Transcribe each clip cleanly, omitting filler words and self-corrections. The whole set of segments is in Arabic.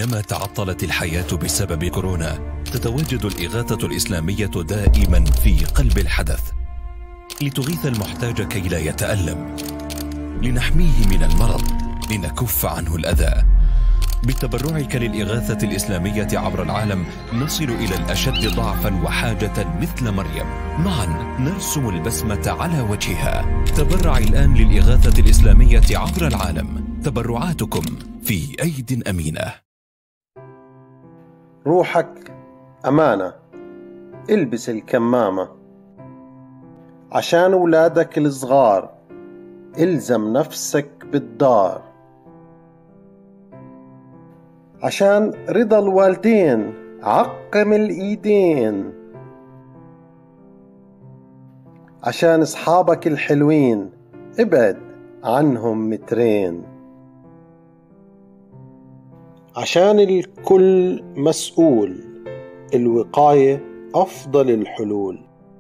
حينما تعطلت الحياة بسبب كورونا، تتواجد الإغاثة الإسلامية دائما في قلب الحدث لتغيث المحتاج كي لا يتألم، لنحميه من المرض، لنكف عنه الأذى. بتبرعك للإغاثة الإسلامية عبر العالم نصل إلى الأشد ضعفا وحاجة مثل مريم. معا نرسم البسمة على وجهها. تبرع الآن للإغاثة الإسلامية عبر العالم. تبرعاتكم في أيد أمينة. روحك أمانة، البس الكمامة عشان أولادك الصغار، الزم نفسك بالدار عشان رضا الوالدين، عقم الإيدين عشان أصحابك الحلوين، ابعد عنهم مترين عشان الكل مسؤول، الوقاية أفضل الحلول.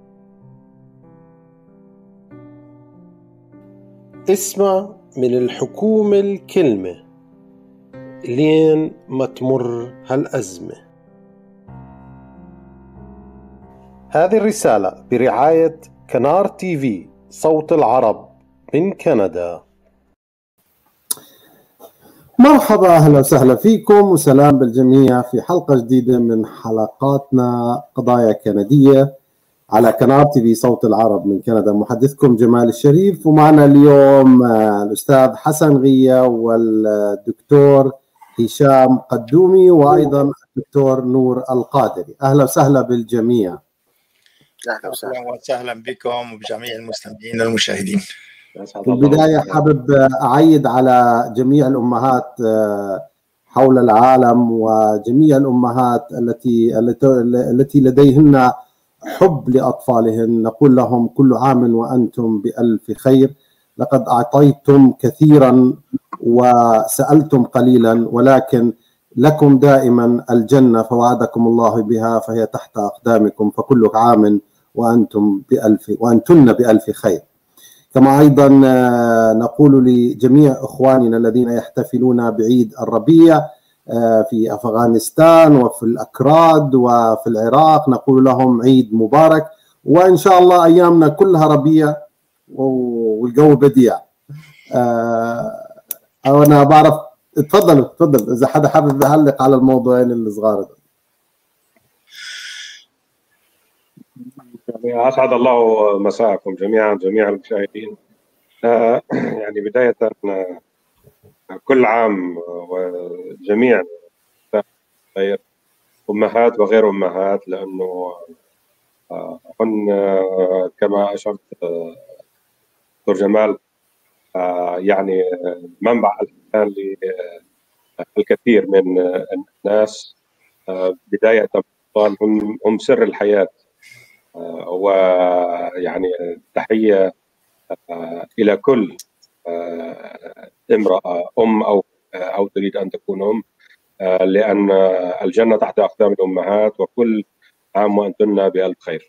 اسمع من الحكومة الكلمة لين ما تمر هالأزمة. هذه الرسالة برعاية كنار تي في صوت العرب من كندا. مرحبا، أهلا وسهلا فيكم وسلام بالجميع في حلقة جديدة من حلقاتنا قضايا كندية على كنار تي في صوت العرب من كندا. محدثكم جمال الشريف، ومعنا اليوم الأستاذ حسن غية والدكتور هشام قدومي وأيضا الدكتور نور القادري. أهلا وسهلا بالجميع. أهلا وسهلا بكم وبجميع المستمعين والمشاهدين. في البداية حابب أعيد على جميع الأمهات حول العالم وجميع الأمهات التي لديهن حب لأطفالهن. نقول لهم كل عام وأنتم بألف خير. لقد أعطيتم كثيرا وسألتم قليلا، ولكن لكم دائما الجنة، فوعدكم الله بها فهي تحت أقدامكم، فكل عام وأنتن بألف خير. كما أيضا نقول لجميع إخواننا الذين يحتفلون بعيد الربيع في أفغانستان وفي الأكراد وفي العراق، نقول لهم عيد مبارك، وإن شاء الله أيامنا كلها ربيع والجو بديع. أنا بعرف، تفضل إذا حدا حابب يعلق على الموضوعين الصغار. يعني أسعد الله مساءكم جميعا جميع المشاهدين. يعني بداية كل عام وجميع خير، أمهات وغير أمهات، لأنه هن كما أشرت دكتور جمال يعني منبع الحنان للكثير من الناس. بداية الأطفال هم سر الحياة، ويعني تحية إلى كل امرأة أم أو تريد أن تكون أم، لأن الجنة تحت أقدام الأمهات، وكل عام وأنتن بألف خير.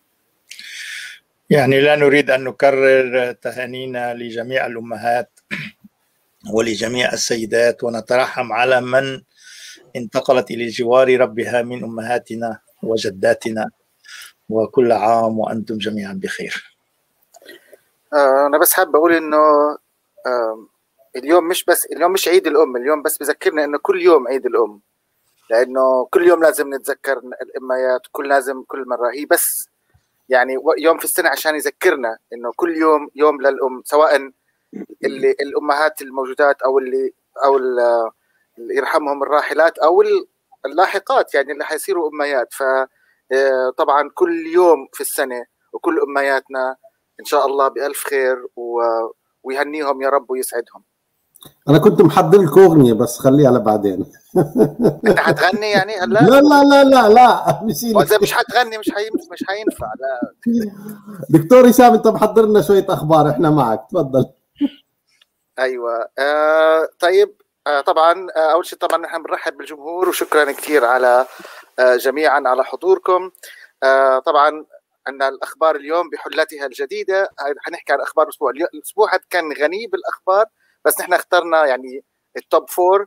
يعني لا نريد أن نكرر تهانينا لجميع الأمهات ولجميع السيدات، ونترحم على من انتقلت إلى جوار ربها من أمهاتنا وجداتنا، وكل عام وأنتم جميعا بخير. أنا بس حابب أقول إنه اليوم مش عيد الأم، اليوم بس بذكرنا إنه كل يوم عيد الأم، لأنه كل يوم لازم نتذكر الأميات، كل مرة هي بس يعني يوم في السنة عشان يذكرنا إنه كل يوم يوم للأم، سواء اللي الأمهات الموجودات أو اللي يرحمهم الراحلات أو اللاحقات، يعني اللي حيصيروا أميات. فطبعا كل يوم في السنة وكل أمياتنا إن شاء الله بألف خير ويهنيهم يا رب ويسعدهم. أنا كنت محضر لكم أغنية بس خليها لبعدين. أنت حتغني يعني هلا؟ لا لا لا لا لا وإذا مش حتغني مش حينفع. لا دكتور هشام، أنت محضر لنا شوية أخبار، إحنا معك، تفضل. أيوة. طيب. طبعا أول شيء طبعا نحن بنرحب بالجمهور وشكرا كثير على جميعا على حضوركم. طبعا عندنا الأخبار اليوم بحلتها الجديدة. حنحكي عن أخبار الأسبوع. الأسبوع كان غني بالأخبار، بس نحن اخترنا يعني التوب 4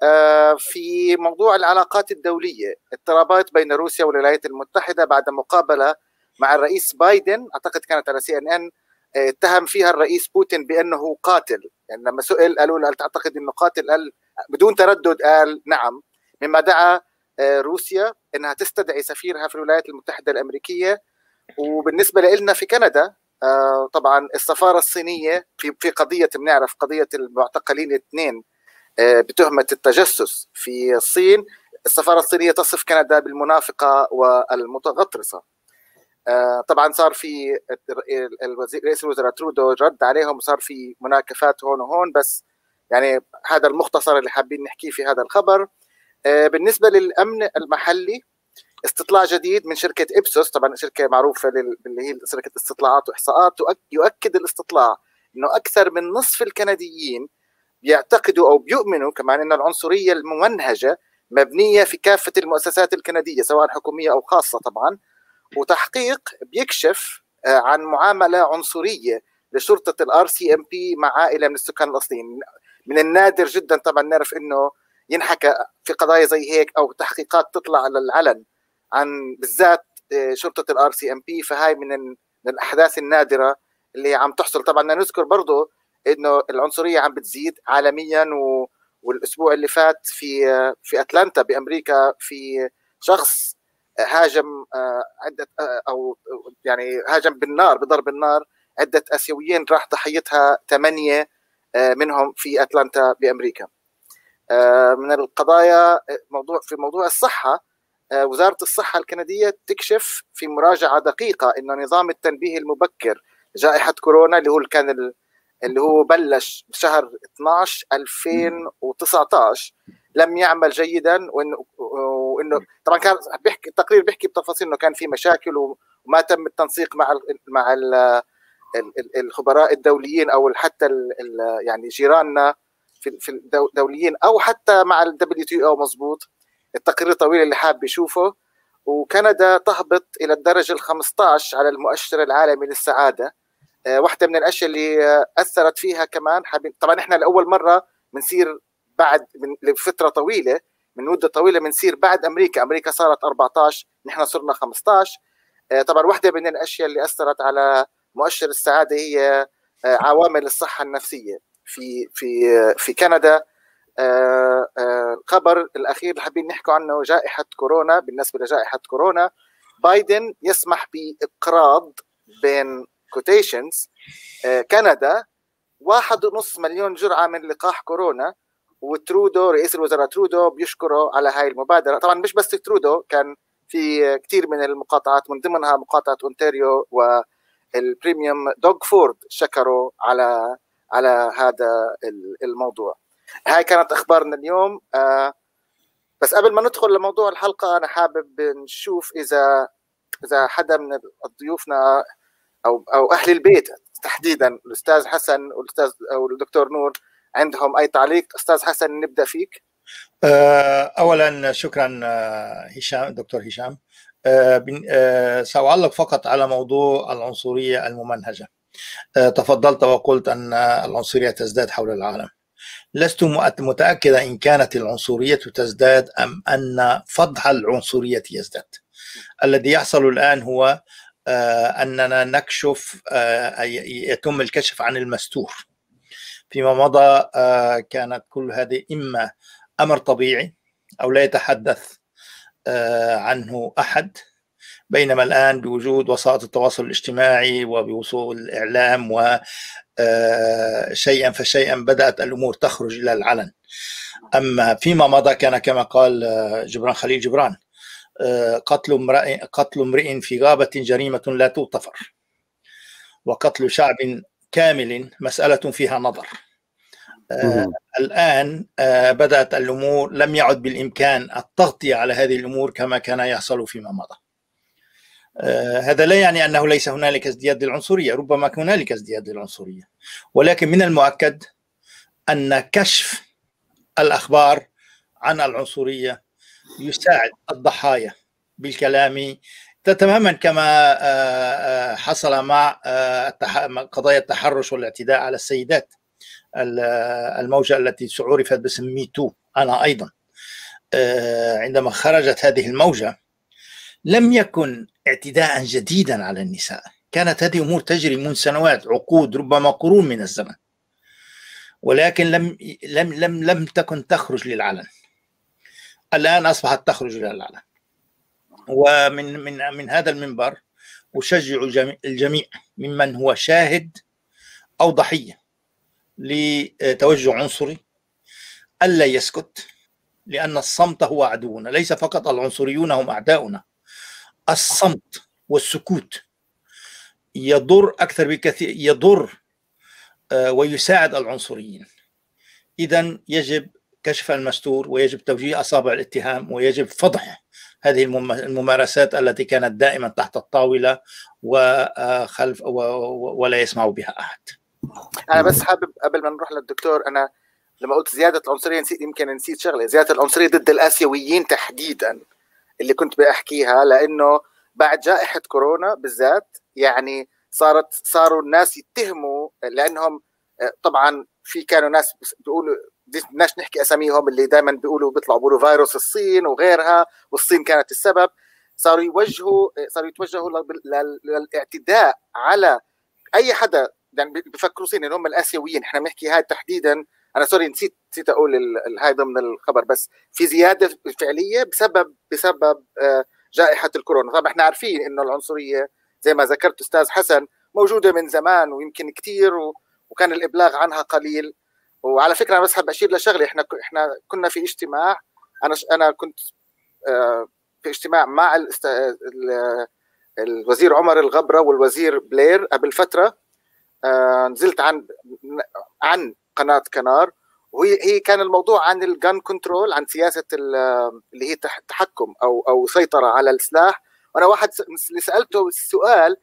في موضوع العلاقات الدولية، اضطرابات بين روسيا والولايات المتحدة بعد مقابلة مع الرئيس بايدن، أعتقد كانت على CNN، اتهم فيها الرئيس بوتين بأنه قاتل. يعني لما سئل قالوا له تعتقد أنه قاتل؟ قال بدون تردد قال نعم، مما دعا روسيا أنها تستدعي سفيرها في الولايات المتحدة الأمريكية. وبالنسبة لنا في كندا طبعا السفارة الصينية في قضية، بنعرف قضية المعتقلين الاثنين بتهمة التجسس في الصين، السفارة الصينية تصف كندا بالمنافقة والمتغطرسة. طبعا صار في رئيس الوزراء ترودو رد عليهم، وصار في مناكفات هون وهون، بس يعني هذا المختصر اللي حابين نحكيه في هذا الخبر. بالنسبة للأمن المحلي، استطلاع جديد من شركة إبسوس، طبعا شركة معروفة اللي هي شركة استطلاعات وإحصاءات، يؤكد الاستطلاع أنه أكثر من نصف الكنديين بيعتقدوا أو بيؤمنوا كمان أن العنصرية الممنهجة مبنية في كافة المؤسسات الكندية سواء حكومية أو خاصة طبعا. وتحقيق بيكشف عن معاملة عنصرية لشرطة الRCMP مع عائلة من السكان الأصليين. من النادر جدا طبعا نعرف أنه ينحكى في قضايا زي هيك أو تحقيقات تطلع على العلن عن بالذات شرطة الRCMP، فهاي من الأحداث النادرة اللي عم تحصل. طبعا نذكر برضو انه العنصريه عم بتزيد عالميا، والاسبوع اللي فات في اتلانتا بامريكا في شخص هاجم عده او يعني هاجم بالنار بضرب النار عده اسيويين، راح ضحيتها 8 منهم في اتلانتا بامريكا. من القضايا في موضوع الصحه، وزاره الصحه الكنديه تكشف في مراجعه دقيقه انه نظام التنبيه المبكر جائحه كورونا اللي هو بلش بشهر 12 2019 لم يعمل جيدا، وانه طبعا كان بيحكي التقرير بيحكي بتفاصيل انه كان في مشاكل وما تم التنسيق مع الخبراء الدوليين او حتى يعني جيراننا في الدوليين او حتى مع WTO. مضبوط، التقرير طويل اللي حاب يشوفه. وكندا تهبط الى الدرجه ال15 على المؤشر العالمي للسعاده. واحدة من الأشياء اللي أثرت فيها كمان طبعا إحنا لأول مرة بنصير بعد لفترة طويلة، من مدة طويلة بنصير بعد أمريكا صارت 14، نحن صرنا 15. طبعا واحدة من الأشياء اللي أثرت على مؤشر السعادة هي عوامل الصحة النفسية في كندا. الخبر الأخير اللي حابين نحكي عنه جائحة كورونا. بالنسبة لجائحة كورونا، بايدن يسمح بإقراض بين كوتيشنز كندا 1.5 مليون جرعة من لقاح كورونا، وترودو رئيس الوزراء ترودو بيشكره على هاي المبادرة. طبعا مش بس ترودو، كان في كثير من المقاطعات من ضمنها مقاطعة أونتاريو والبريميوم دوغ فورد شكروا على هذا الموضوع. هاي كانت أخبارنا اليوم. بس قبل ما ندخل لموضوع الحلقة أنا حابب نشوف إذا حدا من ضيوفنا او اهل البيت تحديدا، الاستاذ حسن والاستاذ او الدكتور نور، عندهم اي تعليق. استاذ حسن نبدا فيك. اولا شكرا هشام، دكتور هشام. سأعلق فقط على موضوع العنصريه الممنهجه. تفضلت وقلت ان العنصريه تزداد حول العالم. لست متاكدا ان كانت العنصريه تزداد ام ان فضح العنصريه يزداد. الذي يحصل الان هو أننا نكشف، يتم الكشف عن المستور. فيما مضى كانت كل هذه إما أمر طبيعي أو لا يتحدث عنه أحد، بينما الآن بوجود وسائل التواصل الاجتماعي وبوصول الإعلام وشيئا فشيئا بدأت الأمور تخرج إلى العلن. أما فيما مضى كان كما قال خليل جبران، قتل امرئ في غابة جريمة لا تغتفر، وقتل شعب كامل مسألة فيها نظر. الآن بدأت الأمور، لم يعد بالإمكان التغطية على هذه الأمور كما كان يحصل فيما مضى. هذا لا يعني أنه ليس هنالك ازدياد للعنصرية، ربما هنالك ازدياد للعنصرية، ولكن من المؤكد أن كشف الأخبار عن العنصرية يساعد الضحايا بالكلام تماما كما حصل مع قضايا التحرش والاعتداء على السيدات، الموجة التي عرفت باسم ميتو أنا أيضا عندما خرجت هذه الموجة لم يكن اعتداء جديدا على النساء، كانت هذه أمور تجري منذ سنوات، عقود، ربما قرون من الزمن، ولكن لم تكن تخرج للعلن. الآن أصبحت تخرج للعلن، ومن هذا المنبر أشجع الجميع ممن هو شاهد أو ضحية لتوجه عنصري ألا يسكت، لأن الصمت هو عدونا. ليس فقط العنصريون هم أعداؤنا، الصمت والسكوت يضر أكثر بكثير، يضر ويساعد العنصريين. إذن يجب كشف المستور، ويجب توجيه أصابع الاتهام، ويجب فضح هذه الممارسات التي كانت دائما تحت الطاولة وخلف ولا يسمع بها أحد. أنا بس حابب قبل ما نروح للدكتور، أنا لما قلت زيادة العنصرية يمكن نسيت شغلة، زيادة العنصرية ضد الآسيويين تحديدا اللي كنت بحكيها، لأنه بعد جائحة كورونا بالذات يعني صاروا الناس يتهموا، لأنهم طبعا في كانوا ناس بيقولوا، بدناش نحكي اساميهم، اللي دائما بيطلعوا بيقولوا فيروس الصين وغيرها، والصين كانت السبب. صاروا يتوجهوا للاعتداء على اي حدا، يعني بفكروا صين ان هم الاسيويين. احنا بنحكي هاي تحديدا، انا سوري نسيت اقول هاي ضمن الخبر، بس في زياده فعليه بسبب جائحه الكورونا. طبعا احنا عارفين انه العنصريه زي ما ذكرت استاذ حسن موجوده من زمان ويمكن كثير، وكان الابلاغ عنها قليل. وعلى فكره انا بس حاب اشير لشغله، احنا كنا في اجتماع، انا كنت في اجتماع مع الوزير عمر الغبره والوزير بلير قبل فتره. نزلت عن قناه كنار، وهي كان الموضوع عن الجان كنترول، عن سياسه اللي هي تحكم او سيطره على السلاح. وانا واحد اللي سالته السؤال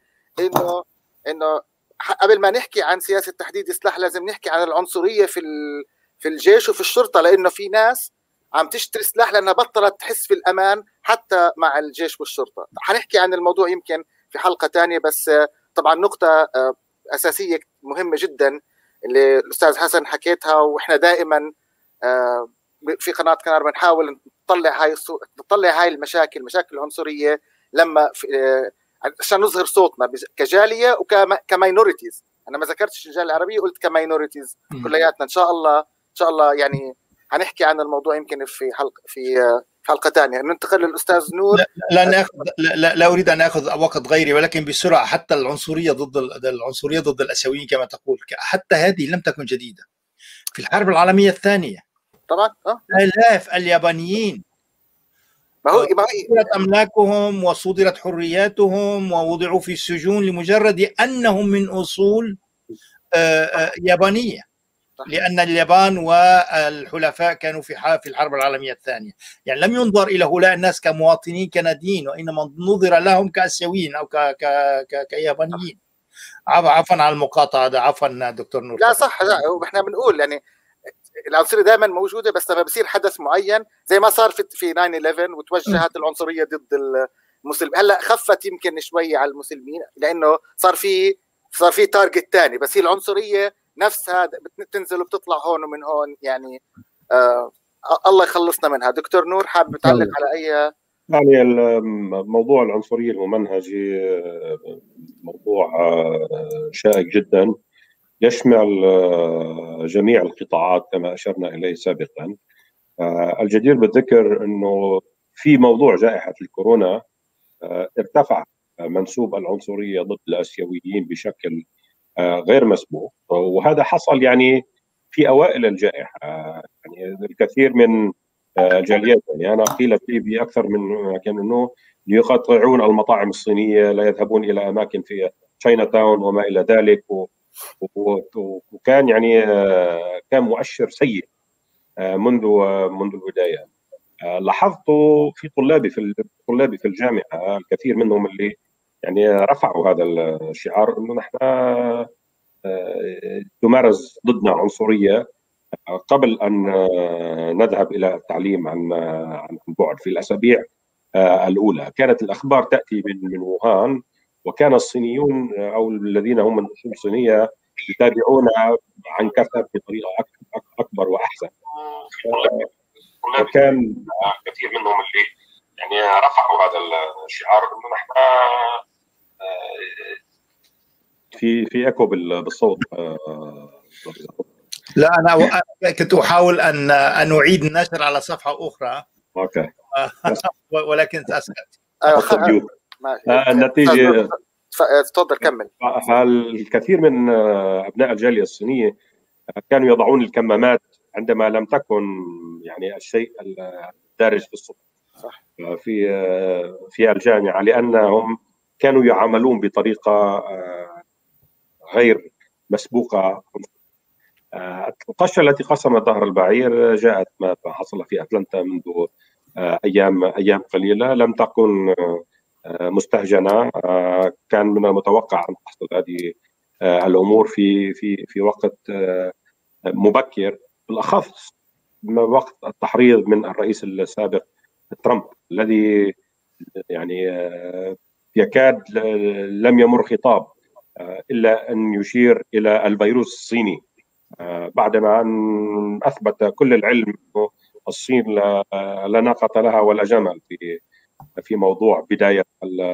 انه قبل ما نحكي عن سياسه تحديد السلاح لازم نحكي عن العنصريه في الجيش وفي الشرطه، لانه في ناس عم تشتري سلاح لانها بطلت تحس في الامان حتى مع الجيش والشرطه. حنحكي عن الموضوع يمكن في حلقه ثانيه، بس طبعا نقطه اساسيه مهمه جدا اللي الاستاذ حسن حكيتها، واحنا دائما في قناه كنار بنحاول نطلع هاي المشاكل العنصريه لما عشان نظهر صوتنا كجاليه وكماينورتيز. انا ما ذكرتش الجاليه العربيه، قلت كماينورتيز كلياتنا. ان شاء الله يعني هنحكي عن الموضوع يمكن في حلقه ثانيه. ننتقل للاستاذ نور. لا اريد ان اخذ وقت غيري، ولكن بسرعه. حتى العنصريه ضد الاسيويين كما تقول، حتى هذه لم تكن جديده. في الحرب العالميه الثانيه طبعا آلاف اليابانيين صدرت أملاكهم وصدرت حرياتهم ووضعوا في السجون لمجرد أنهم من أصول يابانية، لأن اليابان والحلفاء كانوا في الحرب العالمية الثانية. يعني لم ينظر إلى هؤلاء الناس كمواطنين كنديين، وإنما نظر لهم كآسيويين أو كيابانيين. عفوا على المقاطعة، عفوا دكتور نور. لا صح، احنا بنقول يعني العنصرية دائما موجودة، بس لما بصير حدث معين زي ما صار في 9/11 وتوجهت العنصرية ضد المسلمين. هلا خفت يمكن شوي على المسلمين لأنه صار في تارجت ثاني، بس هي العنصرية نفسها بتنزل وبتطلع هون ومن هون. يعني الله يخلصنا منها. دكتور نور حابب تعلق على أي؟ يعني الموضوع العنصرية الممنهجي موضوع شائك جدا، يشمل جميع القطاعات كما أشرنا إليه سابقا. الجدير بالذكر أنه في موضوع جائحة الكورونا ارتفع منسوب العنصرية ضد الآسيويين بشكل غير مسبوق، وهذا حصل يعني في أوائل الجائحة. يعني الكثير من جاليات، يعني أنا قيل لي بأكثر من مكان أنه يقاطعون المطاعم الصينية، لا يذهبون إلى أماكن في تشاينا تاون وما إلى ذلك، وكان يعني كان مؤشر سيء منذ البدايه. لاحظت في طلابي في الجامعه الكثير منهم اللي يعني رفعوا هذا الشعار انه نحن تمارس ضدنا عنصريه قبل ان نذهب الى التعليم عن بعد. في الاسابيع الاولى كانت الاخبار تاتي من ووهان، وكان الصينيون او الذين هم من اصول صينيه يتابعون عن كثب بطريقه اكبر واحسن. وكان كثير منهم اللي يعني رفعوا هذا الشعار انه نحن في اكو بالصوت. لا انا كنت احاول ان اعيد النشر على صفحه اخرى. اوكي. ولكن اسكت. النتيجه تفضل كمل. فالكثير من ابناء الجاليه الصينيه كانوا يضعون الكمامات عندما لم تكن يعني الشيء الدارج في الصف في الجامعه، لانهم كانوا يعاملون بطريقه غير مسبوقه. القشه التي قسمت ظهر البعير جاءت ما حصل في اتلانتا منذ ايام قليله، لم تكن مستهجنه. كان من المتوقع ان تحصل هذه الامور في وقت مبكر، بالاخص وقت التحريض من الرئيس السابق ترامب الذي يعني يكاد لم يمر خطاب الا ان يشير الى الفيروس الصيني، بعدما ان اثبت كل العلم انه الصين لا ناقه لها ولا جمل في موضوع بدايه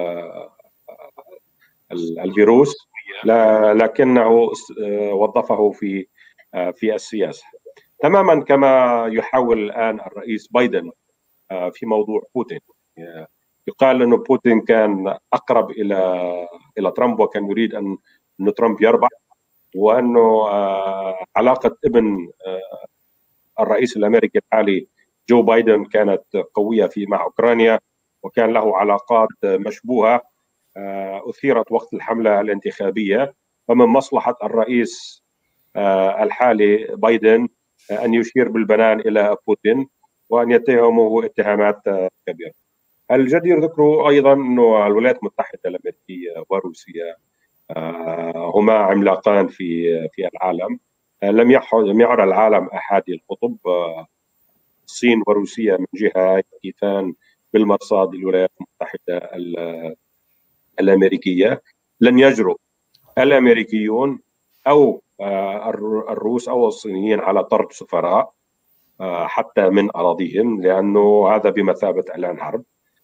الفيروس، لكنه وظفه في السياسه، تماما كما يحاول الان الرئيس بايدن في موضوع بوتين. يقال انه بوتين كان اقرب الى ترامب، وكان يريد ان ترامب يربح، وانه علاقه ابن الرئيس الامريكي الحالي جو بايدن كانت قويه مع اوكرانيا، وكان له علاقات مشبوهه اثيرت وقت الحمله الانتخابيه، فمن مصلحه الرئيس الحالي بايدن ان يشير بالبنان الى بوتين وان يتهمه اتهامات كبيره. الجدير ذكره ايضا انه الولايات المتحده الامريكيه وروسيا هما عملاقان في العالم. لم يعد العالم احادي القطب. الصين وروسيا من جهه يقفان بالمرصاد للولايات المتحده الامريكيه. لن يجرؤ الامريكيون او الروس او الصينيين على طرد سفراء حتى من اراضيهم، لانه هذا بمثابه اعلان حرب.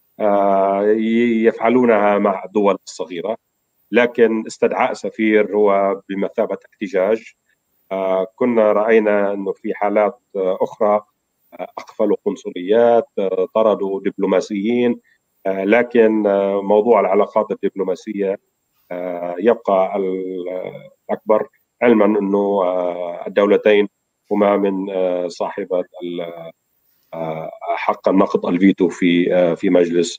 يفعلونها مع الدول الصغيره، لكن استدعاء سفير هو بمثابه احتجاج. كنا راينا انه في حالات اخرى اقفلوا قنصليات، طردوا دبلوماسيين، لكن موضوع العلاقات الدبلوماسيه يبقى الاكبر، علما انه الدولتين هما من صاحبه حق النقض الفيتو في مجلس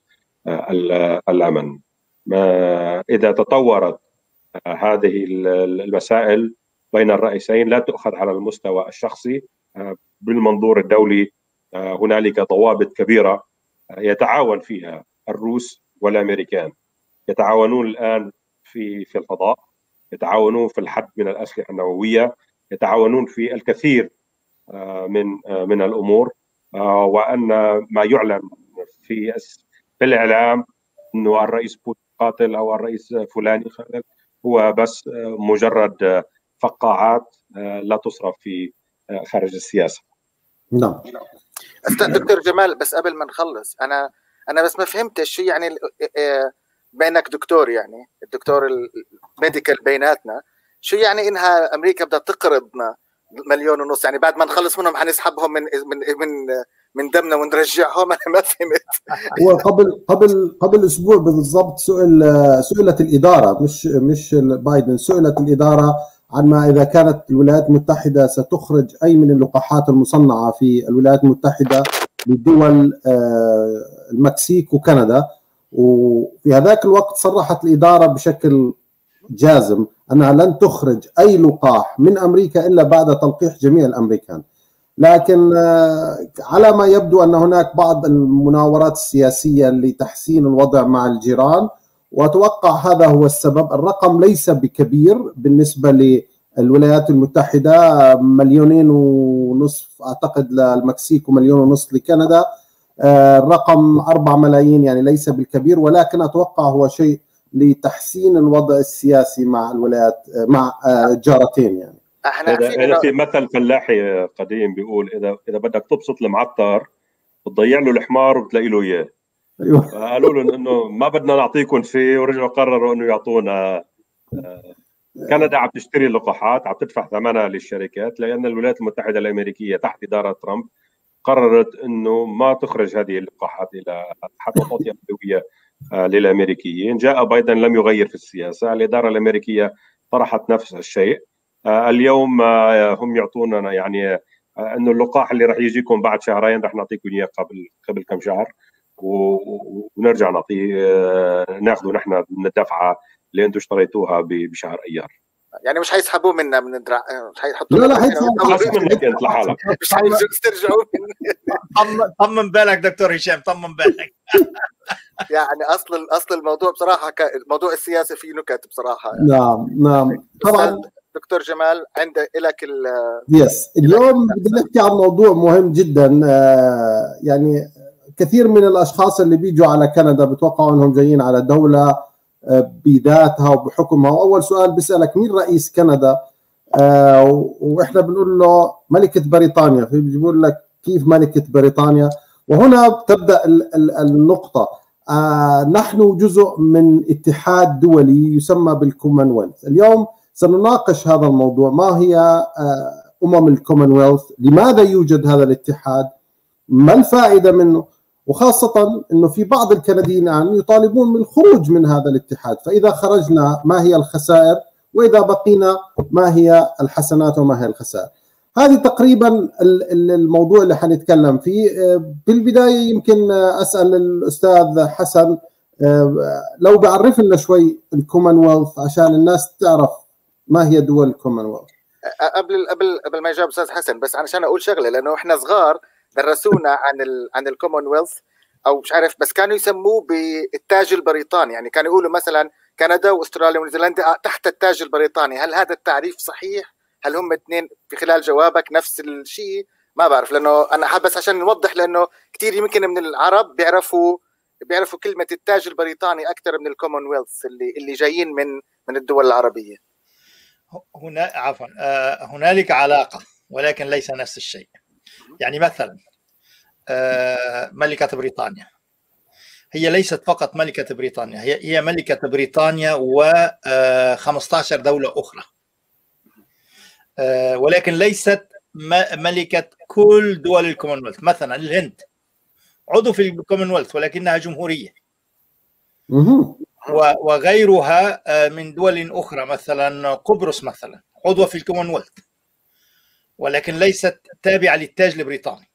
الامن. اذا تطورت هذه المسائل بين الرئيسين لا تؤخذ على المستوى الشخصي، بالمنظور الدولي هنالك ضوابط كبيره يتعاون فيها الروس والامريكان. يتعاونون الان في الفضاء، يتعاونون في الحد من الاسلحه النوويه، يتعاونون في الكثير من الامور. وان ما يعلن في الاعلام انه الرئيس بوتين قاتل او الرئيس فلاني قاتل هو بس مجرد فقاعات لا تصرف في خارج السياسه. نعم. استاذ دكتور جمال، بس قبل ما نخلص انا بس ما فهمتش شو يعني بينك دكتور، يعني الدكتور الميديكال بيناتنا، شو يعني انها امريكا بدها تقرضنا 1.5 مليون، يعني بعد ما نخلص منهم حنسحبهم من دمنا ونرجعهم؟ انا ما فهمت. هو قبل اسبوع بالضبط سئلت الاداره، مش بايدن، سئلت الاداره عن ما اذا كانت الولايات المتحده ستخرج اي من اللقاحات المصنعه في الولايات المتحده لدول المكسيك وكندا، وفي هذاك الوقت صرحت الاداره بشكل جازم انها لن تخرج اي لقاح من امريكا الا بعد تلقيح جميع الامريكان. لكن على ما يبدو ان هناك بعض المناورات السياسيه لتحسين الوضع مع الجيران، واتوقع هذا هو السبب. الرقم ليس بكبير بالنسبه للولايات المتحده، 1.5 مليون اعتقد للمكسيك و1.5 مليون لكندا. الرقم 4 ملايين، يعني ليس بالكبير، ولكن اتوقع هو شيء لتحسين الوضع السياسي مع الولايات، مع جارتين. يعني احنا في مثل فلاحي قديم بيقول اذا بدك تبسط المعطر بتضيع له الحمار وبتلاقي له اياه. ايوه قالوا لهم انه ما بدنا نعطيكم شيء، ورجعوا قرروا انه يعطونا. كندا عم تشتري اللقاحات، عم تدفع ثمنها للشركات، لان الولايات المتحده الامريكيه تحت اداره ترامب قررت انه ما تخرج هذه اللقاحات الى حتى تعطي اولويه للامريكيين. جاء بايدن لم يغير في السياسه، الاداره الامريكيه طرحت نفس الشيء. اليوم هم يعطونا يعني انه اللقاح اللي راح يجيكم بعد شهرين راح نعطيكم اياه قبل كم شهر، ونرجع نعطيه ناخذه نحن من الدفعه اللي انتم اشتريتوها بشهر ايار. يعني مش حيسحبوه منا من الدراع، مش حيحطوا لا حيسحبوا خاص منك انت لحالك، مش حيسترجعوا طمن بالك دكتور هشام، طمن بالك. يعني اصل الموضوع بصراحه الموضوع السياسي فيه نكت بصراحه. نعم طبعا. دكتور جمال عندك لك يس اليوم بدنا نحكي عن موضوع مهم جدا. يعني كثير من الاشخاص اللي بيجوا على كندا بتوقعوا انهم جايين على دوله بذاتها وبحكمها، واول سؤال بيسالك مين رئيس كندا؟ واحنا بنقول له ملكه بريطانيا، فبيقول لك كيف ملكه بريطانيا؟ وهنا تبدا النقطه. نحن جزء من اتحاد دولي يسمى بالكومنولث. اليوم سنناقش هذا الموضوع، ما هي الكومنولث؟ لماذا يوجد هذا الاتحاد؟ ما الفائده منه؟ وخاصه انه في بعض الكنديين الان يطالبون بالخروج من هذا الاتحاد، فاذا خرجنا ما هي الخسائر؟ واذا بقينا ما هي الحسنات وما هي الخسائر؟ هذه تقريبا الموضوع اللي حنتكلم فيه. بالبدايه يمكن اسال الاستاذ حسن لو بعرف لنا شوي الكومنولث عشان الناس تعرف ما هي دول الكومنولث. قبل ما يجاوب استاذ حسن، بس عشان اقول شغله، لانه احنا صغار درسونا عن الكومنولث، او مش عارف، بس كانوا يسموه بالتاج البريطاني. يعني كانوا يقولوا مثلا كندا واستراليا ونيوزيلندا تحت التاج البريطاني. هل هذا التعريف صحيح؟ هل هم اثنين في خلال جوابك نفس الشيء؟ ما بعرف، لانه انا حاب بس عشان نوضح، لانه كثير يمكن من العرب بيعرفوا كلمه التاج البريطاني اكثر من الكومنولث اللي جايين من الدول العربيه. هنالك علاقه ولكن ليس نفس الشيء. يعني مثلا ملكه بريطانيا هي ليست فقط ملكه بريطانيا، هي ملكه بريطانيا و15 دوله اخرى، ولكن ليست ملكه كل دول الكومنولث. مثلا الهند عضو في الكومنولث ولكنها جمهوريه، وغيرها من دول اخرى، مثلا قبرص مثلا عضو في الكومنولث ولكن ليست تابعه للتاج البريطاني.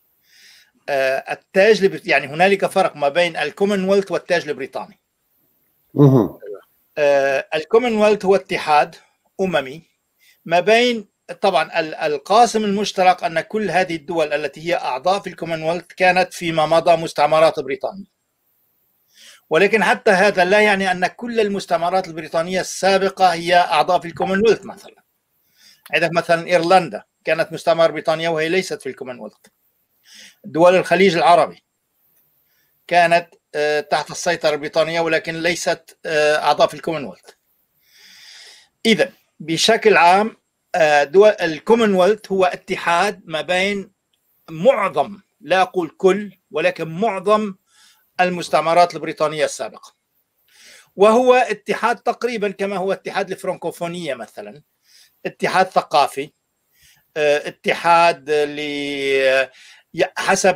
يعني هنالك فرق ما بين الكومنولث والتاج البريطاني. الكومنولث هو اتحاد أممي ما بين، طبعا القاسم المشترك أن كل هذه الدول التي هي أعضاء في الكومنولث كانت فيما مضى مستعمرات بريطانية، ولكن حتى هذا لا يعني أن كل المستعمرات البريطانية السابقة هي أعضاء في الكومنولث. مثلا عندك مثلا إيرلندا كانت مستعمرة بريطانية وهي ليست في الكومنولث. دول الخليج العربي كانت تحت السيطرة البريطانية ولكن ليست أعضاء في الكومنولث. إذا بشكل عام دول الكومنولث هو اتحاد ما بين معظم، لا أقول كل، ولكن معظم المستعمرات البريطانية السابقة، وهو اتحاد تقريبا كما هو اتحاد الفرنكوفونية مثلا، اتحاد ثقافي، اتحاد حسب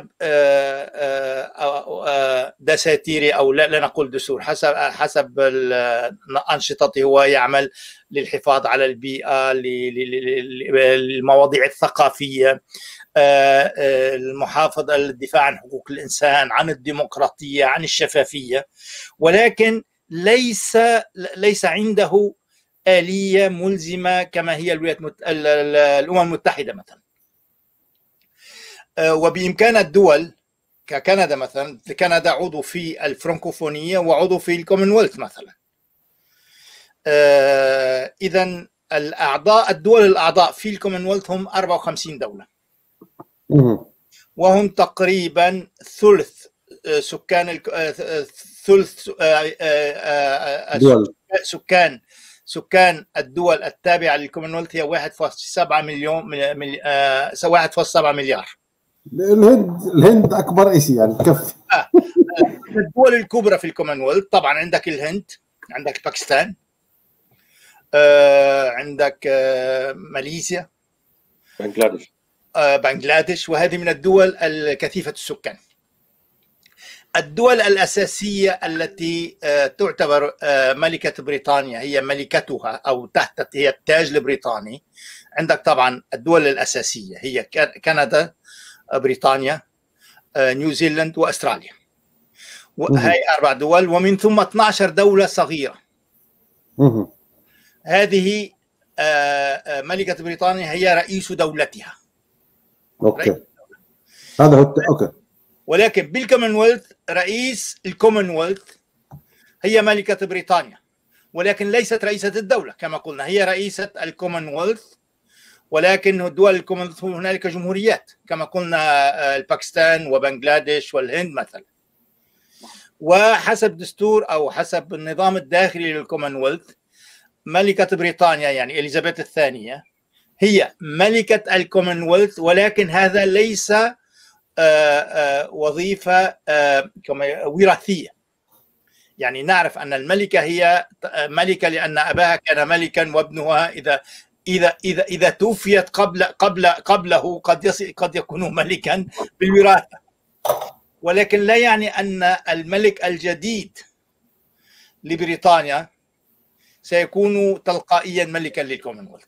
دساتيري او لا نقول دستور، حسب انشطته هو يعمل للحفاظ على البيئه، للمواضيع الثقافيه، المحافظه، الدفاع عن حقوق الانسان، عن الديمقراطيه، عن الشفافيه، ولكن ليس عنده آلية ملزمة كما هي الأمم المتحدة مثلا. وبإمكان الدول ككندا مثلا، كندا عضو في الفرنكوفونية وعضو في الكومنولث مثلا. إذن الدول الأعضاء في الكومنولث هم 54 دولة، وهم تقريبا ثلث سكان سكان الدول التابعة للكومنولث هي 1.7 مليار. الهند اكبر شيء يعني كفي. الدول الكبرى في الكومنولث طبعا عندك الهند، عندك باكستان، عندك ماليزيا، بنغلاديش، وهذه من الدول الكثيفة السكان. الدول الأساسية التي تعتبر ملكة بريطانيا هي ملكتها أو تحت هي التاج البريطاني. عندك طبعا الدول الأساسية هي كندا، بريطانيا، نيوزيلند وأستراليا. هاي 4 دول، ومن ثم 12 دولة صغيرة. هذه ملكة بريطانيا هي رئيس دولتها. اوكي هذا هو اوكي. ولكن بالكومنولث رئيس الكومنولث هي ملكة بريطانيا، ولكن ليست رئيسة الدولة كما قلنا، هي رئيسة الكومنولث. ولكن دول الكومنولث هنالك جمهوريات كما قلنا، الباكستان وبنغلاديش والهند مثلا. وحسب دستور أو حسب النظام الداخلي للكومنولث، ملكة بريطانيا يعني إليزابيث الثانية هي ملكة الكومنولث، ولكن هذا ليس وظيفة وراثية. يعني نعرف أن الملكة هي ملكة لأن أباها كان ملكا، وابنها إذا توفيت قبله قد يكون ملكا بالوراثة. ولكن لا يعني أن الملك الجديد لبريطانيا سيكون تلقائيا ملكا للكومنولث.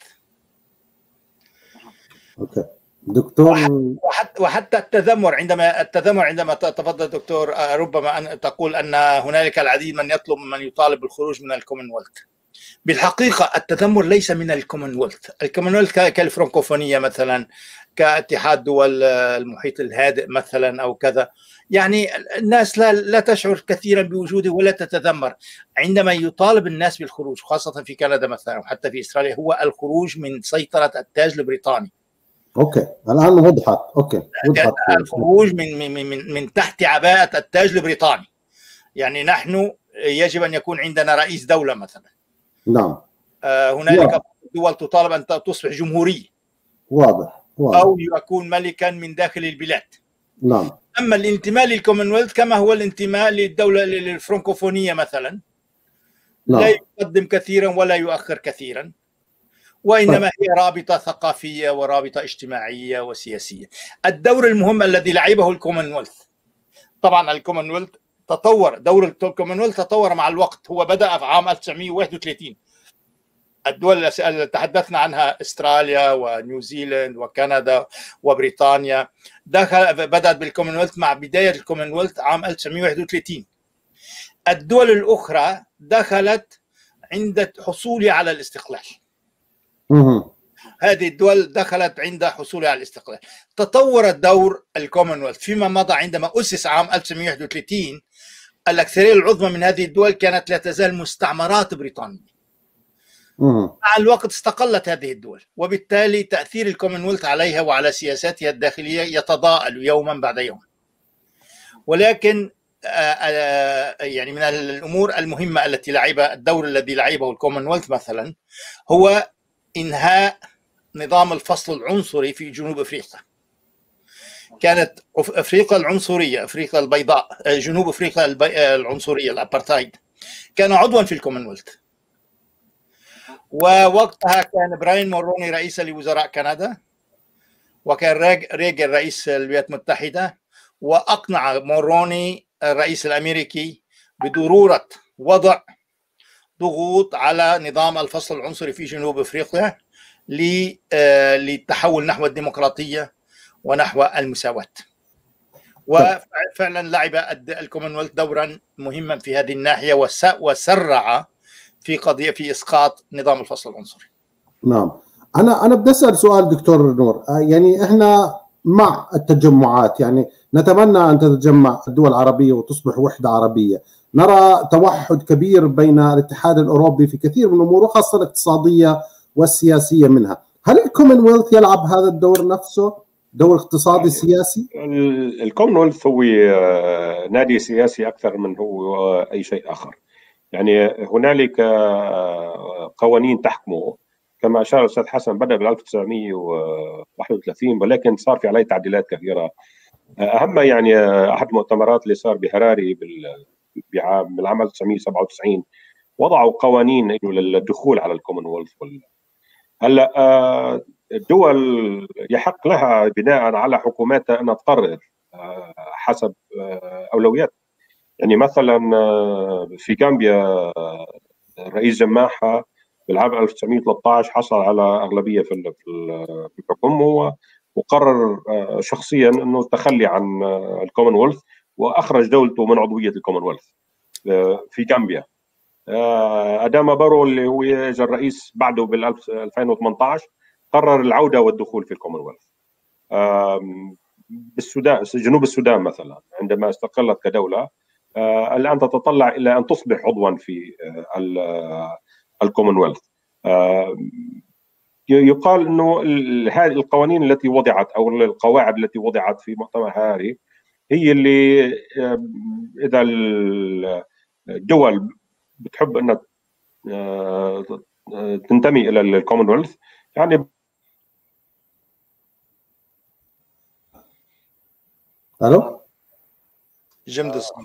اوكي دكتور. وحتى التذمر عندما تفضل دكتور، ربما أن تقول أن هنالك العديد من يطلب من يطالب بالخروج من الكومنولث. بالحقيقة التذمر ليس من الكومنولث. الكومنولث كالفرنكوفونية مثلا، كاتحاد دول المحيط الهادئ مثلا أو كذا، يعني الناس لا تشعر كثيرا بوجوده ولا تتذمر. عندما يطالب الناس بالخروج خاصة في كندا مثلا وحتى في إسرائيل، هو الخروج من سيطرة التاج البريطاني. اوكي الآن وضحت. اوكي وضحت. الخروج من تحت عباءة التاج البريطاني. يعني نحن يجب أن يكون عندنا رئيس دولة مثلا. نعم. هنالك دول تطالب أن تصبح جمهورية. واضح. أو يكون ملكا من داخل البلاد. نعم. أما الانتماء للكومنولث كما هو الانتماء للدولة الفرنكوفونية مثلا، نعم. لا يقدم كثيرا ولا يؤخر كثيرا، وإنما هي رابطة ثقافية ورابطة اجتماعية وسياسية. الدور المهم الذي لعبه الكومنولث، طبعا الكومنولث دور الكومنولث تطور مع الوقت. هو بدأ في عام 1931. الدول اللي تحدثنا عنها استراليا ونيوزيلند وكندا وبريطانيا بدأت بالكومنولث مع بداية الكومنولث عام 1931. الدول الأخرى دخلت عند حصولها على الاستقلال. هذه الدول دخلت عند حصولها على الاستقلال. تطور دور الكومنولث فيما مضى. عندما أسس عام 1931 الأكثرية العظمى من هذه الدول كانت لا تزال مستعمرات بريطانية. مع الوقت استقلت هذه الدول، وبالتالي تأثير الكومنولث عليها وعلى سياساتها الداخلية يتضاءل يوما بعد يوم. ولكن يعني من الأمور المهمة التي الدور الذي لعبه الكومنولث مثلا هو إنهاء نظام الفصل العنصري في جنوب أفريقيا. كانت أفريقيا العنصرية، أفريقيا البيضاء، جنوب أفريقيا العنصرية الأبارتايد، كان عضوا في الكومنولث. ووقتها كان براين موروني رئيسا لوزراء كندا، وكان ريغن رئيس الولايات المتحدة، وأقنع موروني الرئيس الأمريكي بضرورة وضع ضغوط على نظام الفصل العنصري في جنوب أفريقيا للتحول نحو الديمقراطية ونحو المساواة. وفعلا لعب الكومنولث دورا مهما في هذه الناحية، وسرع في إسقاط نظام الفصل العنصري. نعم. أنا بدي أسأل سؤال دكتور نور. يعني إحنا مع التجمعات، يعني نتمنى أن تتجمع الدول العربية وتصبح وحدة عربية. نرى توحد كبير بين الاتحاد الأوروبي في كثير من الأمور، وخاصة الاقتصادية والسياسية منها. هل الكومنولث يلعب هذا الدور نفسه، دور اقتصادي سياسي؟ الكومنولث هو نادي سياسي أكثر من هو أي شيء آخر. يعني هنالك قوانين تحكمه، كما اشار الاستاذ حسن بدا بال 1931 ولكن صار في عليه تعديلات كثيره. اهم يعني احد المؤتمرات اللي صار بهراري بالعام 1997 وضعوا قوانين انه للدخول على الكومنولث. هلا الدول يحق لها بناء على حكوماتها انها تقرر حسب اولويات. يعني مثلا في غامبيا الرئيس جماحة بالعام 1913 حصل على اغلبيه في الحكم وقرر شخصيا انه التخلي عن الكومنولث واخرج دولته من عضويه الكومنولث في غامبيا. اداما بارو اللي هو اجى الرئيس بعده بال 2018 قرر العوده والدخول في الكومنولث. بالسودان، جنوب السودان مثلا عندما استقلت كدوله الان تتطلع الى ان تصبح عضوا في الكومنولث. يقال انه هذه القوانين التي وضعت او القواعد التي وضعت في مؤتمر هاري هي اللي اذا الدول بتحب انها تنتمي الى الكومنولث يعني. الو جمد الصوت.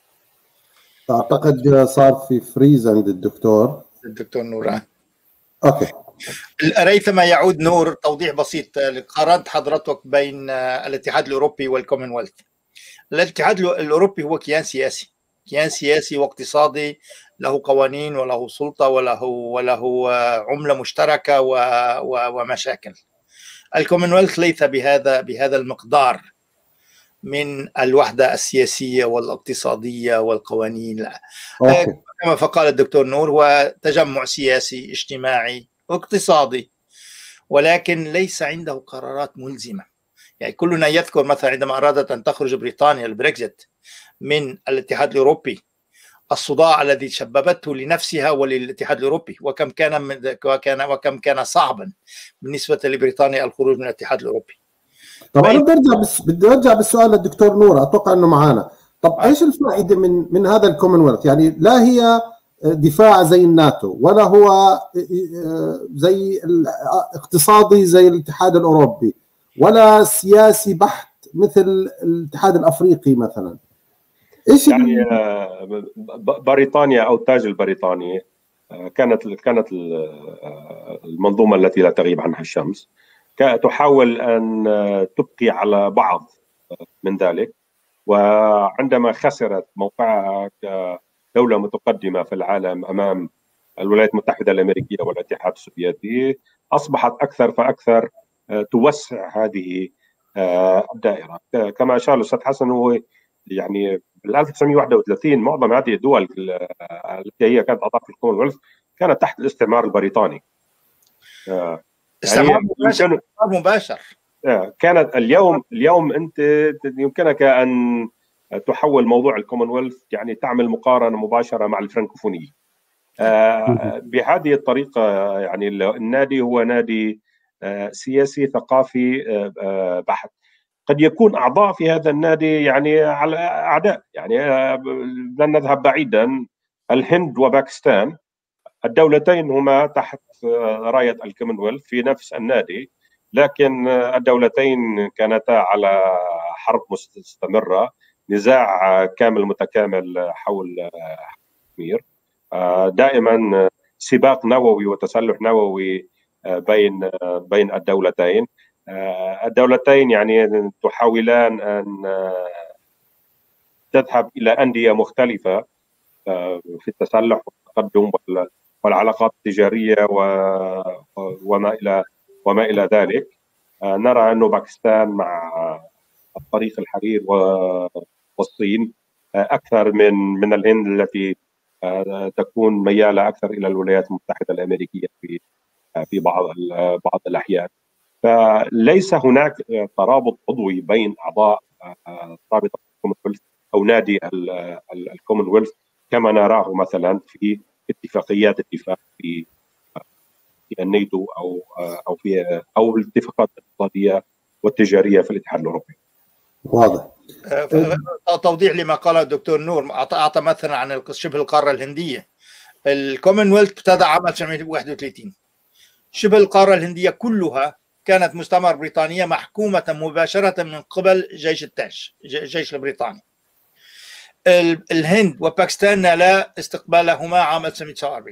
اعتقد صار في فريز عند الدكتور نور. اوكي، ريثما يعود نور توضيح بسيط. قارنت حضرتك بين الاتحاد الاوروبي والكومنولث. الاتحاد الاوروبي هو كيان سياسي واقتصادي، له قوانين وله سلطه وله عمله مشتركه ومشاكل. الكومنولث ليس بهذا المقدار من الوحده السياسيه والاقتصاديه والقوانين. لا. كما فقال الدكتور نور هو تجمع سياسي اجتماعي اقتصادي، ولكن ليس عنده قرارات ملزمه. يعني كلنا يذكر مثلا عندما ارادت ان تخرج بريطانيا البريكزيت من الاتحاد الاوروبي الصداع الذي سببته لنفسها وللاتحاد الاوروبي، وكم كان صعبا بالنسبه لبريطانيا الخروج من الاتحاد الاوروبي. طبعا بدي ارجع بالسؤال للدكتور نور، اتوقع انه معانا. طب ايش الفائده من هذا الكومنولث؟ يعني لا هي دفاع زي الناتو ولا هو زي اقتصادي زي الاتحاد الاوروبي ولا سياسي بحت مثل الاتحاد الافريقي مثلا. ايش يعني بريطانيا او التاج البريطاني كانت المنظومه التي لا تغيب عنها الشمس تحاول ان تبقي على بعض من ذلك، وعندما خسرت موقعها كدوله متقدمه في العالم امام الولايات المتحده الامريكيه والاتحاد السوفيتي اصبحت اكثر فاكثر توسع هذه الدائره. كما اشار الاستاذ حسن، هو يعني بال 1931 معظم هذه الدول التي هي كانت اعضاء في الكومنولث كانت تحت الاستعمار البريطاني. استعمار مباشر. كانت اليوم انت يمكنك ان تحول موضوع الكومنولث، يعني تعمل مقارنه مباشره مع الفرنكوفونيه. بهذه الطريقه يعني النادي هو نادي سياسي ثقافي بحت. قد يكون اعضاء في هذا النادي يعني على اعداء، يعني لن نذهب بعيدا، الهند وباكستان الدولتين هما تحت رايه الكومنولث في نفس النادي، لكن الدولتين كانتا على حرب مستمره، نزاع كامل متكامل حول كشمير، دائما سباق نووي وتسلح نووي بين الدولتين. الدولتين يعني تحاولان ان تذهب الى انديه مختلفه في التسلح والتقدم والعلاقات التجاريه وما الى ذلك. نرى انه باكستان مع طريق الحرير والصين اكثر من الهند التي تكون مياله اكثر الى الولايات المتحده الامريكيه في بعض الاحيان. فليس هناك ترابط عضوي بين اعضاء رابطه الكومنولث او نادي الكومنولث كما نراه مثلا في اتفاقيات الدفاع في الناتو او الاتفاقات الاقتصاديه والتجاريه في الاتحاد الاوروبي. واضح. توضيح لما قاله الدكتور نور، اعطى مثلا عن شبه القاره الهنديه. الكومنولث ابتدى عام 1931 شبه القارة الهندية كلها كانت مستعمرة بريطانية محكومة مباشرة من قبل جيش التاج، الجيش البريطاني. الهند وباكستان نالا استقبالهما عام 1947.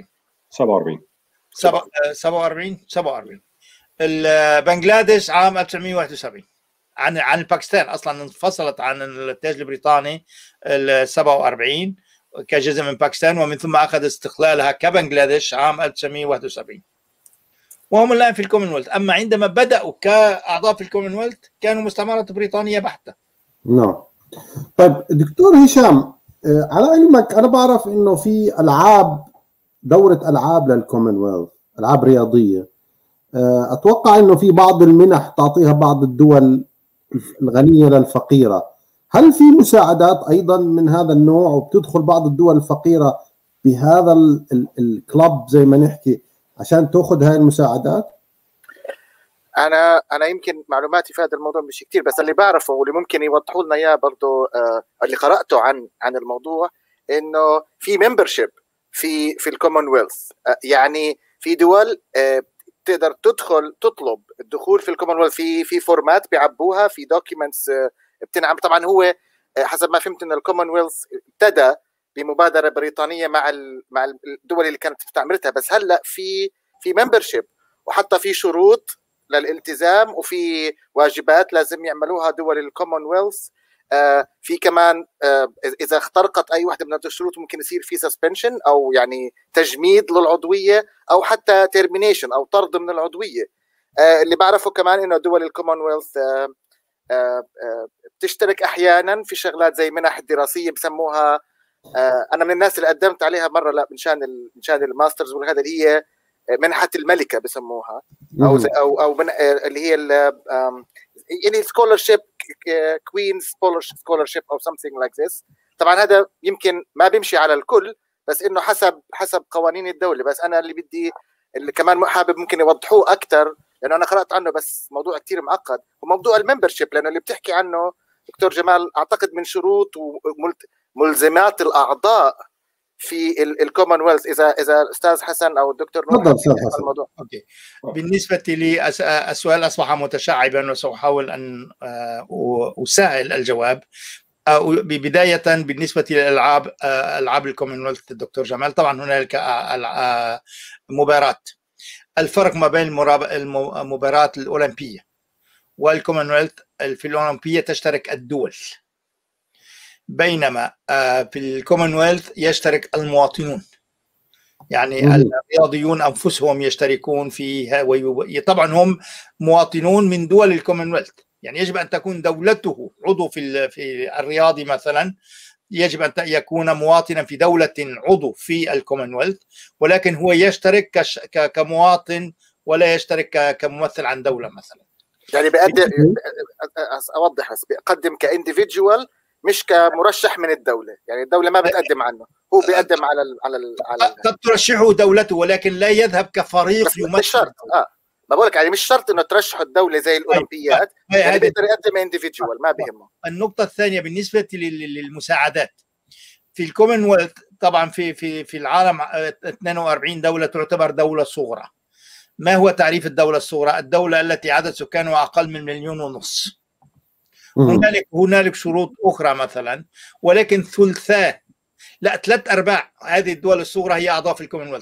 47. بنغلاديش عام 1971 عن باكستان، اصلا انفصلت عن التاج البريطاني 47 كجزء من باكستان، ومن ثم اخذ استقلالها كبنغلاديش عام 1971. وهم الان في الكومنولث. اما عندما بداوا كاعضاء في الكومنولث كانوا مستعمرات بريطانيه بحته. نعم. طيب دكتور هشام، على علمك انا بعرف انه في دوره العاب للكومنولث، العاب رياضيه. اتوقع انه في بعض المنح تعطيها بعض الدول الغنيه للفقيره. هل في مساعدات ايضا من هذا النوع وبتدخل بعض الدول الفقيره بهذا الكلب زي ما نحكي عشان تاخذ هاي المساعدات؟ انا يمكن معلوماتي في هذا الموضوع مش كثير، بس اللي بعرفه واللي ممكن يوضحوا لنا اياه برضه اللي قراته عن الموضوع، انه في ممبرشيب في الكومنولث. يعني في دول تقدر تطلب الدخول في الكومنولث في فورمات بيعبوها، في دوكيومنتس بتنعم. طبعا هو حسب ما فهمت ان الكومنولث ابتدى بمبادره بريطانيه مع الدول اللي كانت مستعمرتها، بس هلا في ممبرشيب، وحتى في شروط للالتزام وفي واجبات لازم يعملوها دول الكومنولث. في كمان اذا اخترقت اي واحده من هذه الشروط ممكن يصير في سسبنشن او يعني تجميد للعضويه، او حتى تيرمينيشن او طرد من العضويه. اللي بعرفه كمان انه دول الكومنولث بتشترك احيانا في شغلات زي منح الدراسيه بسموها. انا من الناس اللي قدمت عليها مره مشان الماسترز، وهذا اللي هي منحه الملكه بسموها، او اللي هي يعني سكولرشيب، كوين سكولرشيب او something like this. طبعا هذا يمكن ما بيمشي على الكل، بس انه حسب قوانين الدوله. بس انا اللي كمان حابب ممكن يوضحوه اكثر، لانه انا قرات عنه بس موضوع كثير معقد، وموضوع الممبرشيب، لانه اللي بتحكي عنه دكتور جمال اعتقد من شروط وملزمات الاعضاء في الكومنولث. اذا استاذ حسن او الدكتور نور تفضل استاذ حسن. الموضوع. اوكي. بالنسبه لي السؤال اصبح متشعبا، وساحاول ان اسهل الجواب. بدايه بالنسبه للالعاب، العاب الكومنولث الدكتور جمال، طبعا هنالك مباراه. الفرق ما بين المباراه الاولمبيه والكومنولث، في الاولمبيه تشترك الدول، بينما في الكومنولث يشترك المواطنون. يعني الرياضيون انفسهم يشتركون فيها، طبعا هم مواطنون من دول الكومنولث. يعني يجب ان تكون دولته عضو في الرياضي مثلا، يجب ان يكون مواطنا في دوله عضو في الكومنولث، ولكن هو يشترك كمواطن ولا يشترك كممثل عن دوله مثلا. يعني بيقدم، اوضح بس، بيقدم كانديفيدجوال مش كمرشح من الدوله. يعني الدوله ما بتقدم عنه، هو بيقدم على قد ترشحه دولته، ولكن لا يذهب كفريق يمثل. مش شرط. ما بقولك يعني مش شرط انه ترشح الدوله زي الاولمبيات، يعني بيقدر يقدم انديفيدجوال ما بيهمه. النقطه الثانيه بالنسبه للمساعدات في الكومنولث، طبعا في العالم 42 دوله تعتبر دوله صغرى. ما هو تعريف الدوله الصغرى؟ الدوله التي عدد سكانها اقل من 1.5 مليون. هنالك شروط اخرى مثلا، ولكن ثلثاء، لا 3/4 هذه الدول الصغرى هي اعضاء في الكومنولث.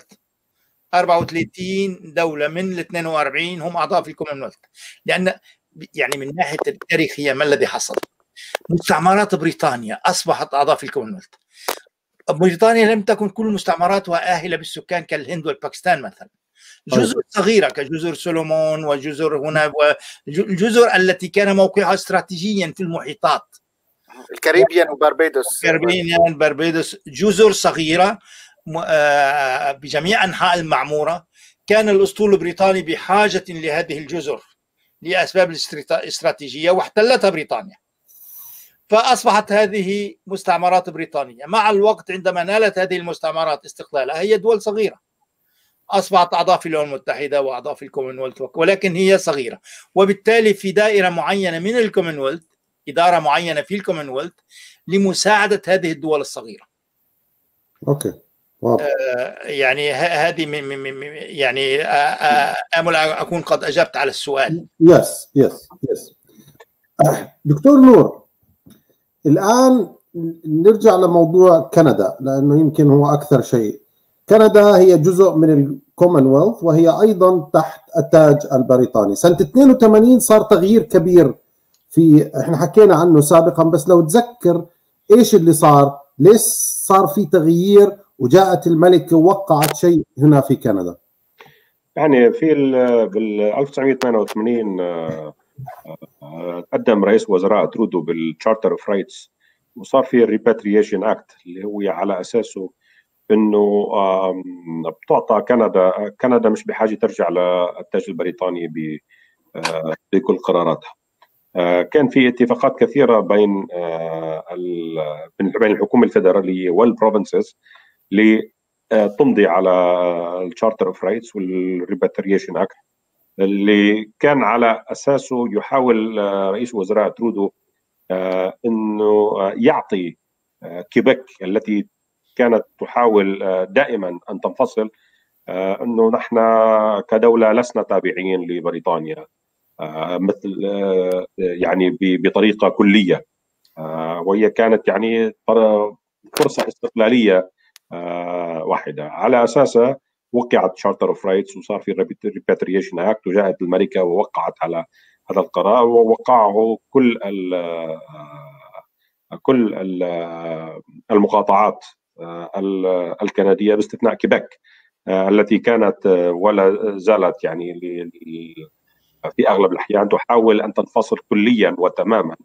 34 دوله من ال 42 هم اعضاء في الكومنولث. لان يعني من ناحيه التاريخيه ما الذي حصل؟ مستعمرات بريطانيا اصبحت اعضاء في الكومنولث. بريطانيا لم تكن كل مستعمراتها آهلة بالسكان كالهند والباكستان مثلا. جزر صغيرة كجزر سولومون وجزر هنا، والجزر التي كان موقعها استراتيجيا في المحيطات، الكاريبيان وباربيدوس. باربيدوس جزر صغيرة بجميع أنحاء المعمورة. كان الأسطول البريطاني بحاجة لهذه الجزر لأسباب الاستراتيجية، واحتلتها بريطانيا، فأصبحت هذه مستعمرات بريطانية. مع الوقت عندما نالت هذه المستعمرات استقلالها، هي دول صغيرة، أصبحت أعضاء في الأمم المتحدة وأعضاء في الكومنولث، ولكن هي صغيرة، وبالتالي في دائرة معينة من الكومنولث، إدارة معينة في الكومنولث لمساعدة هذه الدول الصغيرة. أوكي. يعني هذه يعني آمل أكون قد أجبت على السؤال. يس. دكتور نور، الآن نرجع لموضوع كندا لأنه يمكن هو أكثر شيء. كندا هي جزء من الكومنولث وهي أيضا تحت التاج البريطاني. سنة 82 صار تغيير كبير احنا حكينا عنه سابقا، بس لو تذكر ايش اللي صار، ليش صار في تغيير وجاءت الملكة ووقعت شيء هنا في كندا؟ يعني في بال 1988 قدم رئيس وزراء ترودو بالتشارتر اوف رايتس، وصار في الريباتريشن اكت اللي هو على اساسه انه بتعطى كندا مش بحاجه ترجع للتاج البريطاني بكل قراراتها. كان في اتفاقات كثيره بين الحكومه الفدراليه والبروفنسز لتمضي على التشارتر اوف رايتس والريباتريشن اكت، اللي كان على اساسه يحاول رئيس وزراء ترودو انه يعطي كيبيك التي كانت تحاول دائما ان تنفصل، انه نحن كدوله لسنا تابعين لبريطانيا مثل يعني بطريقه كليه، وهي كانت يعني فرصه استقلاليه واحده. على اساسها وقعت شارتر اوف رايتس وصار في ريباتريشن اكت، وجاءت الملكه ووقعت على هذا القرار، ووقعه كل المقاطعات الكنديه باستثناء كيبيك التي كانت ولا زالت يعني في اغلب الاحيان تحاول ان تنفصل كليا وتماما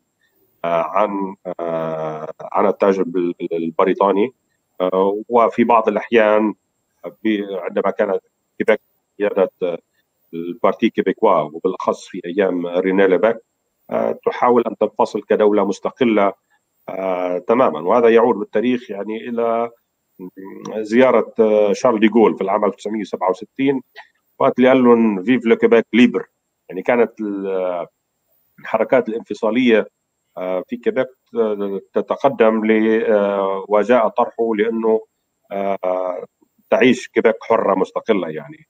عن التاج البريطاني. وفي بعض الاحيان عندما كانت كيبيك قياده البارتي كيبيكوا وبالاخص في ايام ريني ليبيك تحاول ان تنفصل كدوله مستقله تماما. وهذا يعود بالتاريخ يعني الى زياره شارل دي غول في العام 1967 وقت اللي قال لهم فيف لو كيبيك ليبر. يعني كانت الحركات الانفصاليه في كيبيك تتقدم وجاء طرحه لانه تعيش كيبيك حره مستقله يعني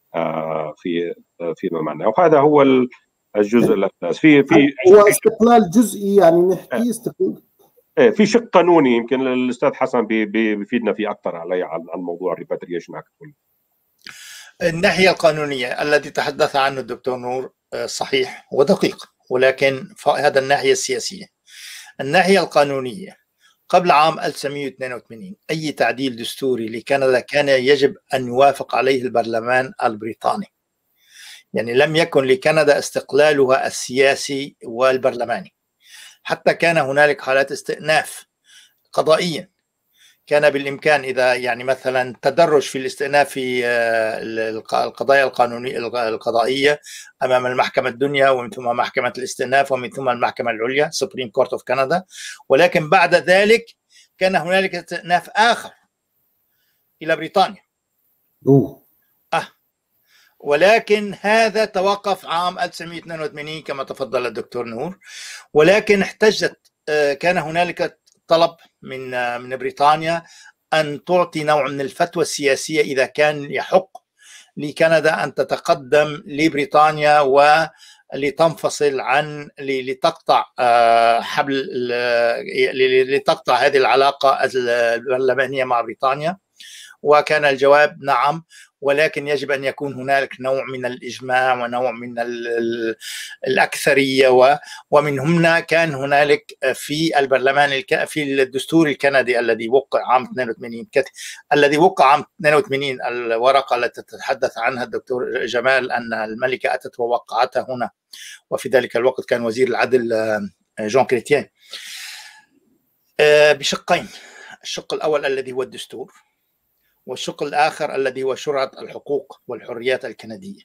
فيما معناه. وهذا هو الجزء الاساسي في هو استقلال جزئي، يعني نحكي استقلال في شق قانوني. يمكن الاستاذ حسن بيفيدنا فيه اكثر علي عن موضوع الريباتريشن اكت. الناحيه القانونيه التي تحدث عنه الدكتور نور صحيح ودقيق، ولكن هذا الناحيه السياسيه. الناحيه القانونيه، قبل عام 1982 أي تعديل دستوري لكندا كان يجب أن يوافق عليه البرلمان البريطاني. يعني لم يكن لكندا استقلالها السياسي والبرلماني، حتى كان هنالك حالات استئناف قضائيا. كان بالإمكان إذا يعني مثلا تدرج في الاستئناف في القضايا القضائية أمام المحكمة الدنيا ومن ثم محكمة الاستئناف ومن ثم المحكمة العليا Supreme Court of Canada، ولكن بعد ذلك كان هنالك استئناف آخر إلى بريطانيا. ولكن هذا توقف عام 1982 كما تفضل الدكتور نور. ولكن كان هنالك طلب من بريطانيا أن تعطي نوع من الفتوى السياسية إذا كان يحق لكندا أن تتقدم لبريطانيا ولتنفصل لتقطع لتقطع هذه العلاقة البرلمانية مع بريطانيا. وكان الجواب نعم، ولكن يجب أن يكون هنالك نوع من الإجماع ونوع من الأكثرية. ومن هنا كان هنالك في البرلمان في الدستور الكندي الذي وقع عام 82 الذي وقع عام 82 الورقة التي تتحدث عنها الدكتور جمال أن الملكة أتت ووقعتها هنا، وفي ذلك الوقت كان وزير العدل جون كريتيان، بشقين. الشق الأول الذي هو الدستور، والشق الآخر الذي هو شرعة الحقوق والحريات الكندية.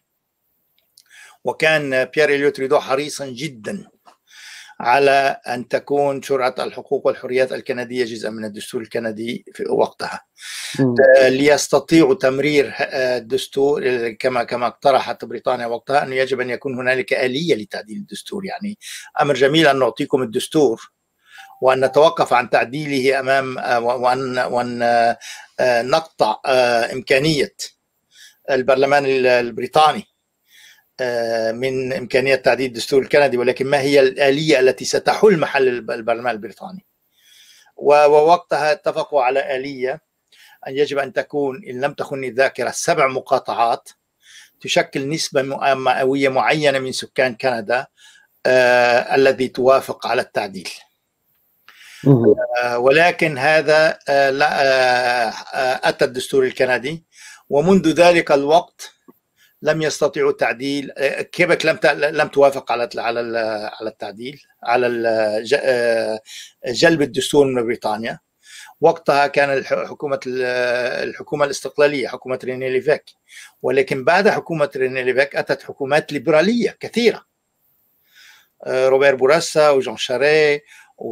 وكان بيير إليوت ترودو حريصا جدا على أن تكون شرعة الحقوق والحريات الكندية جزءا من الدستور الكندي في وقتها، ليستطيعوا تمرير الدستور كما اقترحت بريطانيا وقتها أنه يجب أن يكون هنالك آلية لتعديل الدستور. يعني أمر جميل أن نعطيكم الدستور وأن نتوقف عن تعديله أمام وأن نقطع إمكانية البرلمان البريطاني من إمكانية تعديل الدستور الكندي، ولكن ما هي الآلية التي ستحل محل البرلمان البريطاني. ووقتها اتفقوا على آلية أن يجب أن تكون، إن لم تخن الذاكرة، 7 مقاطعات تشكل نسبة مئوية معينة من سكان كندا الذي توافق على التعديل. ولكن هذا أتى الدستور الكندي، ومنذ ذلك الوقت لم يستطيعوا التعديل. كيبك لم توافق على التعديل، على جلب الدستور من بريطانيا. وقتها كان الحكومة الاستقلالية، حكومة ريني ليفيك. ولكن بعد حكومة ريني ليفيك أتت حكومات ليبرالية كثيرة، روبير بوراسا وجون شاري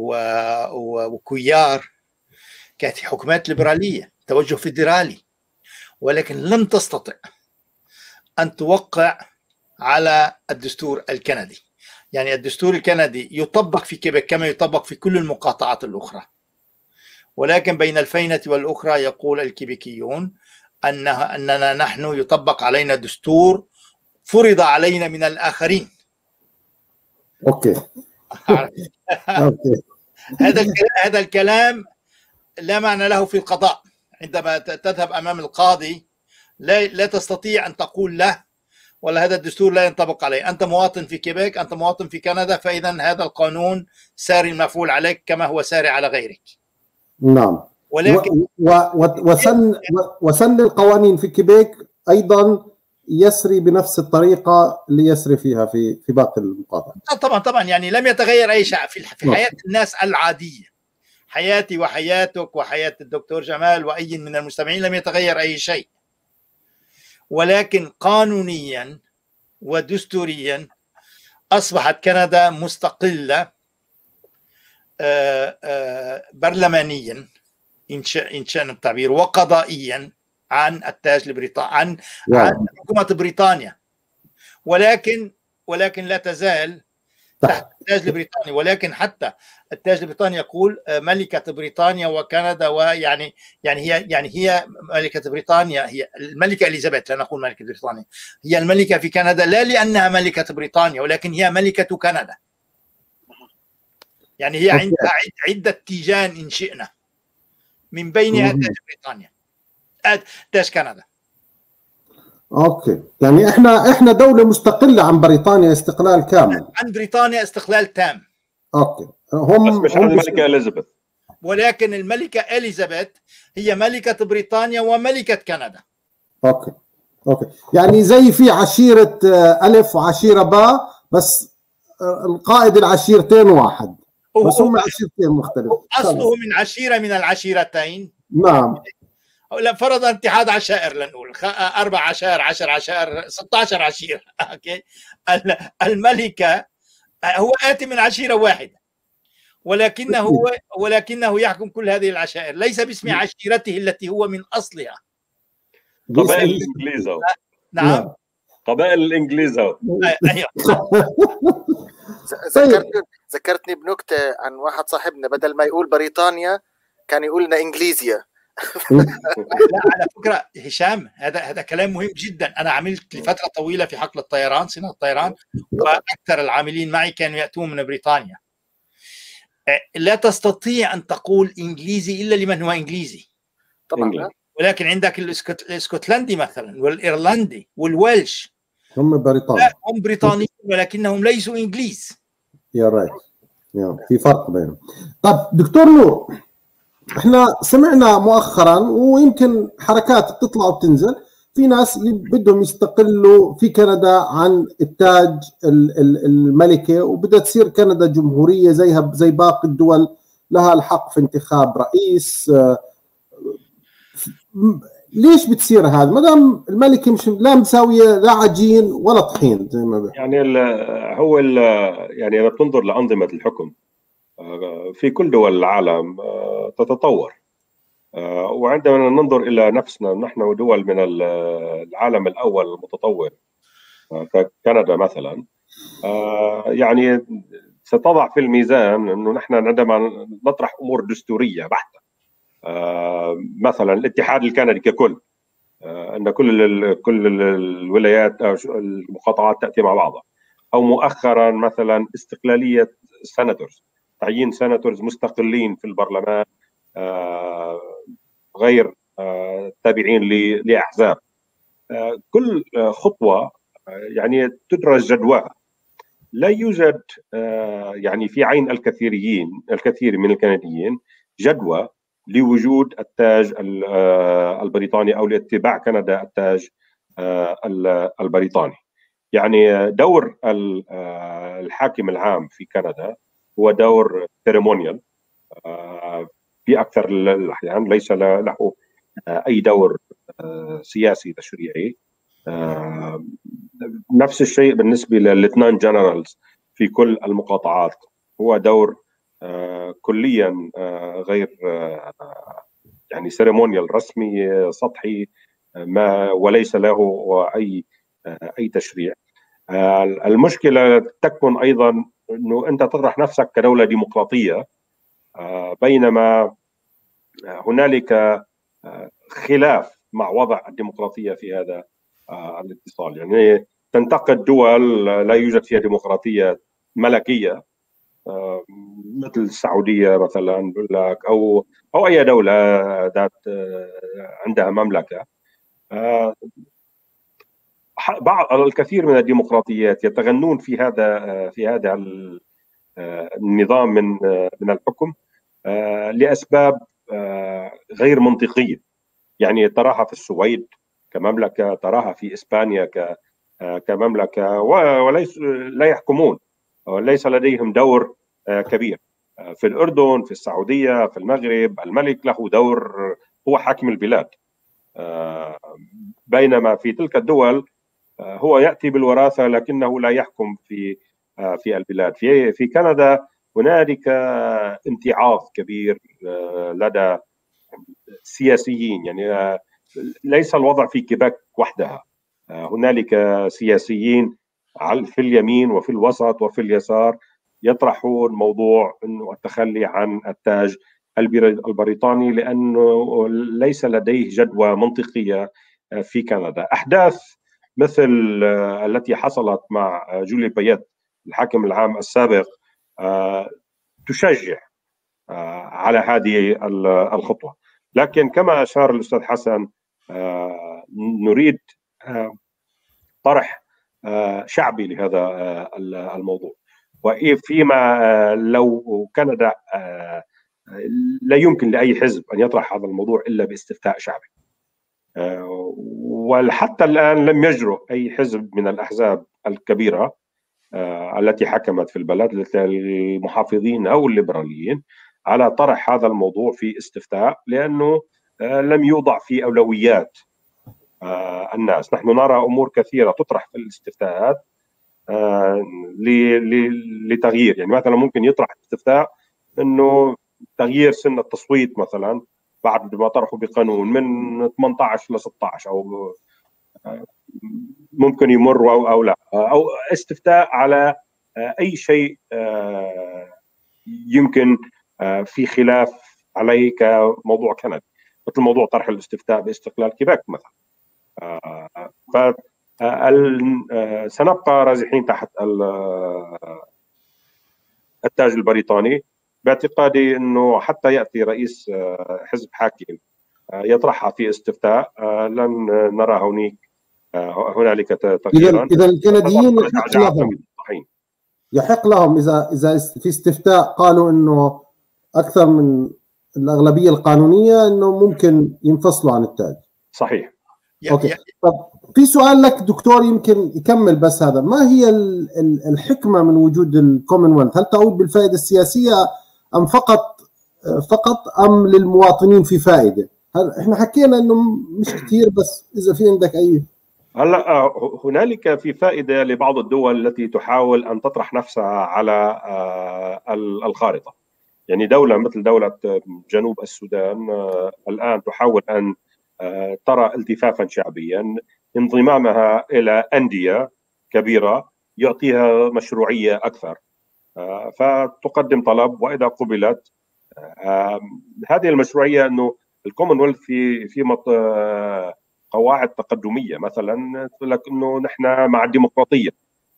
وكويار، كانت حكومات ليبرالية توجه فيدرالي، ولكن لم تستطع أن توقع على الدستور الكندي. يعني الدستور الكندي يطبق في كيبك كما يطبق في كل المقاطعات الأخرى، ولكن بين الفينة والأخرى يقول الكيبيكيون أننا نحن يطبق علينا دستور فرض علينا من الآخرين. أوكي. هذا الكلام لا معنى له في القضاء. عندما تذهب أمام القاضي لا تستطيع أن تقول له ولا هذا الدستور لا ينطبق عليه. أنت مواطن في كيبيك، أنت مواطن في كندا، فإذا هذا القانون ساري المفعول عليك كما هو ساري على غيرك. نعم. ولكن وسن القوانين في كيبيك أيضا يسري بنفس الطريقة اللي يسري فيها في باقي المقاطعة. طبعا يعني لم يتغير أي شيء في حياة الناس العادية. حياتي وحياتك وحياة الدكتور جمال وأي من المستمعين لم يتغير أي شيء، ولكن قانونيا ودستوريا أصبحت كندا مستقلة برلمانيا إن شاء التعبير، وقضائيا عن التاج البريطاني، عن حكومة بريطانيا، ولكن لا تزال تحت التاج البريطاني. ولكن حتى التاج البريطاني يقول ملكة بريطانيا وكندا، ويعني هي ملكة بريطانيا، هي الملكة إليزابيث، لا نقول ملكة بريطانيا، هي الملكة في كندا لا لأنها ملكة بريطانيا، ولكن هي ملكة كندا. يعني هي عندها عدة تيجان إن شئنا، من بينها تاج بريطانيا، تاج كندا. اوكي، يعني احنا دولة مستقلة عن بريطانيا استقلال كامل. عن بريطانيا استقلال تام. اوكي، بس مش عن الملكة إليزابيث. ولكن الملكة إليزابيث هي ملكة بريطانيا وملكة كندا. اوكي يعني زي في عشيرة ألف وعشيرة باء، بس القائد العشيرتين واحد، بس هم عشيرتين مختلفة. أصله من عشيرة من العشيرتين. نعم. فرضا اتحاد عشائر، لنقول 4 عشائر 10 عشائر 16 عشيرة. اوكي، الملكة هو آتي من عشيرة واحدة، ولكنه يحكم كل هذه العشائر، ليس باسم عشيرته التي هو من أصلها. قبائل الإنجليز. نعم، قبائل الإنجليز. ذكرتني بنكتة عن واحد صاحبنا، بدل ما يقول بريطانيا كان يقول لنا إنجليزيا. لا، على فكرة هشام، هذا كلام مهم جدا. أنا عملت لفترة طويلة في حقل الطيران، صناعة الطيران، وأكثر العاملين معي كانوا يأتون من بريطانيا. لا تستطيع أن تقول إنجليزي إلا لمن هو إنجليزي طبعا. ولكن عندك الاسكتلندي مثلا والإيرلندي والويلش، هم بريطانيا، لا هم بريطانيين ولكنهم ليسوا إنجليز. يا رايت، في فرق بينهم. طب دكتور نور، احنا سمعنا مؤخرا ويمكن حركات بتطلع وبتنزل، في ناس بدهم يستقلوا في كندا عن التاج الملكي، وبدها تصير كندا جمهورية زي باقي الدول، لها الحق في انتخاب رئيس. ليش بتصير هذا ما دام الملكة مش لا مساوية لا عجين ولا طحين زي ما بيقول؟ يعني يعني اذا بتنظر لأنظمة الحكم في كل دول العالم تتطور، وعندما ننظر إلى نفسنا نحن دول من العالم الأول المتطور ككندا مثلا، يعني ستضع في الميزان انه نحن عندما نطرح امور دستوريه بحته، مثلا الاتحاد الكندي ككل، ان كل الولايات او المقاطعات تاتي مع بعضها، او مؤخرا مثلا استقلاليه السناتورز، تعيين سناتورز مستقلين في البرلمان غير تابعين لاحزاب. كل خطوه يعني تدرج جدواها. لا يوجد يعني في عين الكثير من الكنديين جدوى لوجود التاج البريطاني او لاتباع كندا التاج البريطاني. يعني دور الحاكم العام في كندا هو دور سيريمونيال في اكثر الاحيان، ليس له اي دور سياسي تشريعي. نفس الشيء بالنسبه للليتنان جنرالز في كل المقاطعات، هو دور كليا غير يعني سيريمونيال، رسمي سطحي، ما وليس له اي تشريع. المشكله تكمن ايضا انه انت تطرح نفسك كدوله ديمقراطيه، بينما هنالك خلاف مع وضع الديمقراطيه في هذا الاتصال. يعني تنتقد دول لا يوجد فيها ديمقراطيه ملكيه، مثل السعوديه مثلا او اي دوله ذات عندها مملكه. بعض الكثير من الديمقراطيات يتغنون في هذا النظام من الحكم لاسباب غير منطقيه. يعني تراها في السويد كمملكه، تراها في اسبانيا كمملكه، وليس لا يحكمون، ليس لديهم دور كبير. في الاردن، في السعوديه، في المغرب، الملك له دور، هو حاكم البلاد، بينما في تلك الدول هو ياتي بالوراثه لكنه لا يحكم في البلاد. في كندا هنالك امتعاض كبير لدى سياسيين، يعني ليس الوضع في كيبيك وحدها، هنالك سياسيين في اليمين وفي الوسط وفي اليسار يطرحون موضوع انه التخلي عن التاج البريطاني لانه ليس لديه جدوى منطقيه في كندا. احداث مثل التي حصلت مع جولي بايت الحاكم العام السابق تشجع على هذه الخطوه. لكن كما اشار الاستاذ حسن، نريد طرح شعبي لهذا الموضوع، وفيما لو كندا لا يمكن لاي حزب ان يطرح هذا الموضوع الا باستفتاء شعبي، وحتى الان لم يجرؤ اي حزب من الاحزاب الكبيره التي حكمت في البلد، المحافظين او الليبراليين، على طرح هذا الموضوع في استفتاء، لانه لم يوضع في اولويات الناس. نحن نرى امور كثيره تطرح في الاستفتاءات لتغيير. يعني مثلا ممكن يطرح استفتاء انه تغيير سن التصويت مثلا بعد ما طرحوا بقانون من 18 ل 16، او ممكن يمر او لا، او استفتاء على اي شيء يمكن في خلاف عليه كموضوع كندي، مثل موضوع طرح الاستفتاء باستقلال كيبيك مثلا. سنبقى رازحين تحت التاج البريطاني، باعتقادي انه حتى ياتي رئيس حزب حاكم يطرحها في استفتاء لن نرى هنالك تغييرا. اذا الكنديين يحق لهم اذا في استفتاء قالوا انه اكثر من الاغلبيه القانونيه انه ممكن ينفصلوا عن التاج. صحيح. اوكي. طب في سؤال لك دكتور يمكن يكمل بس هذا، ما هي الحكمه من وجود الكومنولث؟ هل تعود بالفائده السياسيه ام فقط ام للمواطنين في فائده؟ احنا حكينا انه مش كثير، بس اذا في عندك اي. هلا هنالك في فائده لبعض الدول التي تحاول ان تطرح نفسها على الخارطه. يعني دوله مثل دوله جنوب السودان الان تحاول ان ترى التفافا شعبيا، انضمامها الى انديه كبيره يعطيها مشروعيه اكثر. فتقدم طلب واذا قبلت هذه المشروعيه انه الكومنولث في قواعد تقدميه، مثلا تقول لك انه نحن مع الديمقراطيه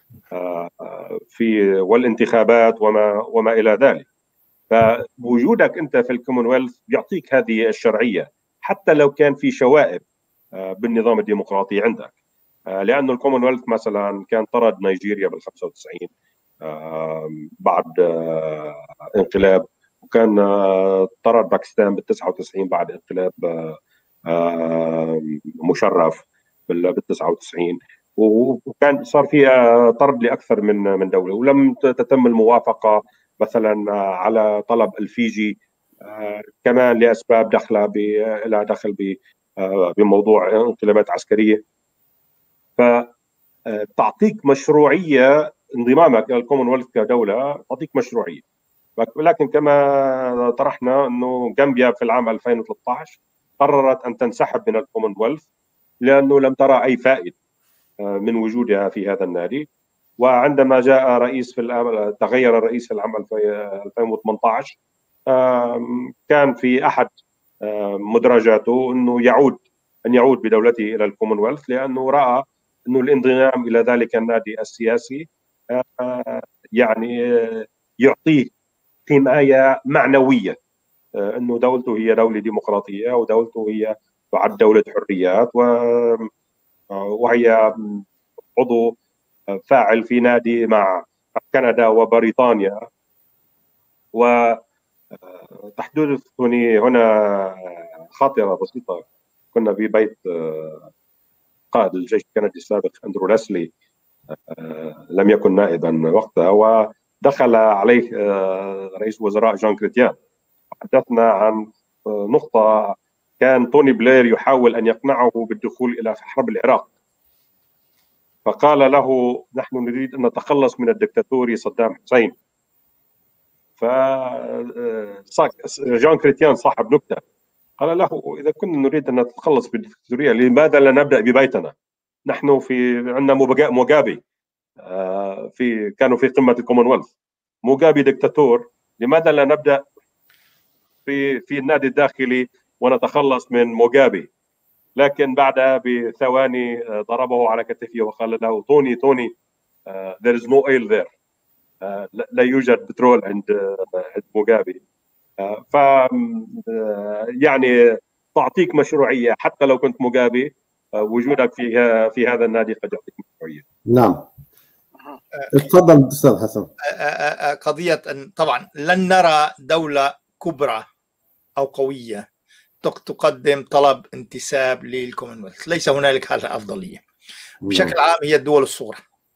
في والانتخابات وما الى ذلك. فوجودك انت في الكومنولث بيعطيك هذه الشرعيه حتى لو كان في شوائب بالنظام الديمقراطي عندك، لانه الكومنولث مثلا كان طرد نيجيريا بال 95 بعد انقلاب، وكان طرد باكستان بال 99 بعد انقلاب مشرف بال 99، وكان صار فيها طرد لاكثر من دوله، ولم تتم الموافقه مثلا على طلب الفيجي كمان لاسباب داخله الى دخل بموضوع انقلابات عسكريه. فتعطيك مشروعيه انضمامك الى الكومنولث كدوله، تعطيك مشروعيه. ولكن كما طرحنا انه غامبيا في العام 2013 قررت ان تنسحب من الكومنولث لانه لم ترى اي فائده من وجودها في هذا النادي. وعندما جاء رئيس تغير الرئيس في العام 2018 كان في احد مدرجاته انه يعود بدولته الى الكومنولث، لانه راى انه الانضمام الى ذلك النادي السياسي يعني يعطيه حمايه معنويه، انه دولته هي دوله ديمقراطيه ودولته هي تعد دوله حريات، وهي عضو فاعل في نادي مع كندا وبريطانيا. وتحدثني هنا خاطره بسيطه. كنا في بيت قائد الجيش الكندي السابق اندرو لاسلي، لم يكن نائبا وقتها، ودخل عليه رئيس الوزراء جون كريتيان. تحدثنا عن نقطه كان توني بلير يحاول ان يقنعه بالدخول الى حرب العراق، فقال له نحن نريد ان نتخلص من الدكتاتوري صدام حسين. جون كريتيان صاحب نكته قال له اذا كنا نريد ان نتخلص من الدكتاتوريه لماذا لا نبدا ببيتنا؟ نحن عندنا موغابي كانوا في قمه الكومنولث، موغابي دكتاتور، لماذا لا نبدا في النادي الداخلي ونتخلص من موغابي؟ لكن بعدها بثواني ضربه على كتفه وقال له توني there is no oil there، لا يوجد بترول عند موغابي. ف يعني تعطيك مشروعيه حتى لو كنت موغابي، وجودك في هذا النادي قد يعطيك مشروعيه. نعم. تفضل استاذ حسن. قضيه أن طبعا لن نرى دوله كبرى او قويه تقدم طلب انتساب للكومنولث، ليس هنالك هذه افضليه. بشكل عام هي الدول الصغرى.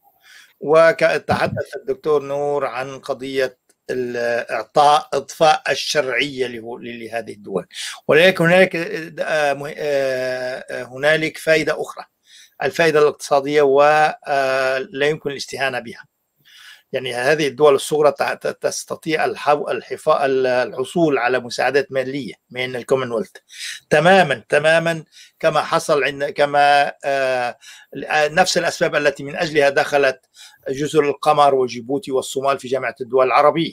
وتحدث الدكتور نور عن قضيه اضفاء الشرعيه لهذه الدول، ولكن هنالك فائده اخرى، الفائده الاقتصاديه، ولا يمكن الاستهانه بها. يعني هذه الدول الصغرى تستطيع الحصول على مساعدات ماليه من الكومنولث تماما كما حصل كما نفس الاسباب التي من اجلها دخلت جزر القمر وجيبوتي والصومال في جامعه الدول العربيه.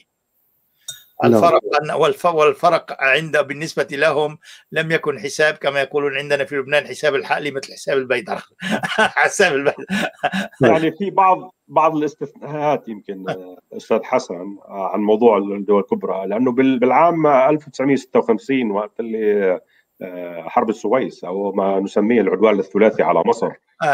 والفرق بالنسبة لهم لم يكن حساب كما يقولون عندنا في لبنان حساب الحقلي مثل حساب البيدر. يعني في بعض الاستثناءات يمكن أستاذ حسن عن موضوع الدول الكبرى، لأنه بالعام 1956 وقت اللي حرب السويس أو ما نسميه العدوان الثلاثي على مصر،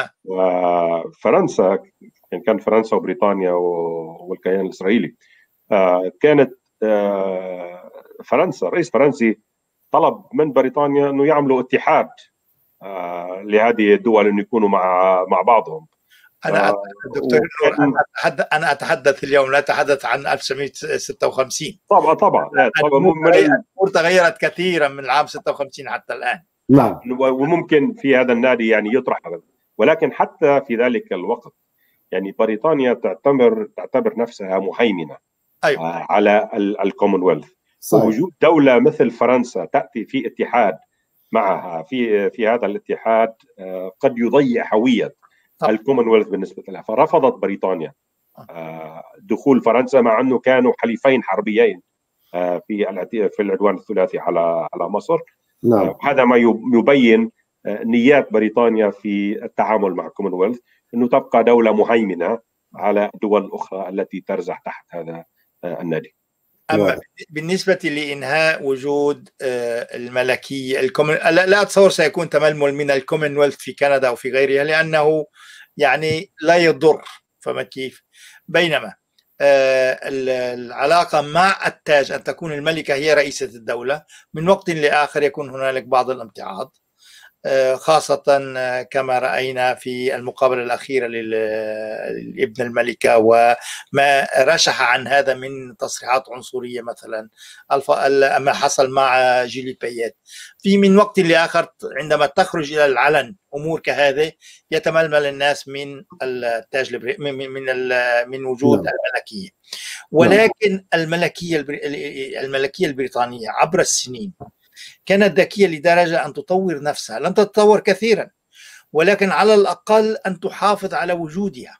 وفرنسا كان فرنسا وبريطانيا والكيان الإسرائيلي، كانت فرنسا رئيس فرنسي طلب من بريطانيا انه يعملوا اتحاد لهذه الدول انه يكونوا مع بعضهم. انا دكتور انا اتحدث اليوم، لا اتحدث عن 1956. طبعا الامور تغيرت كثيرا من العام 56 حتى الان. نعم. وممكن في هذا النادي يعني يطرح هذا، ولكن حتى في ذلك الوقت يعني بريطانيا تعتبر نفسها مهيمنه على الكومنولث. وجود دولة مثل فرنسا تأتي في اتحاد معها في هذا الاتحاد قد يضيع هوية الكومنولث بالنسبة لها، فرفضت بريطانيا دخول فرنسا، مع انه كانوا حليفين حربيين في العدوان الثلاثي على مصر. نعم. هذا ما يبين نيات بريطانيا في التعامل مع الكومنولث، انه تبقى دوله مهيمنه على الدول الاخرى التي ترزح تحت هذا النادي. اما بالنسبه لانهاء وجود الملكيه لا اتصور سيكون تململ من الكومنولث في كندا او في غيرها، لانه يعني لا يضر، فما كيف. بينما العلاقه مع التاج، ان تكون الملكه هي رئيسه الدوله، من وقت لاخر يكون هنالك بعض الامتعاض، خاصة كما رأينا في المقابلة الأخيرة لابن الملكة، وما رشح عن هذا من تصريحات عنصرية مثلا، ما حصل مع جيلي بايت. في من وقت لآخر عندما تخرج إلى العلن أمور كهذه يتململ الناس من التاج من وجود الملكية. ولكن الملكية البريطانية عبر السنين كانت ذكية لدرجة أن تطور نفسها، لم تتطور كثيرا، ولكن على الأقل أن تحافظ على وجودها.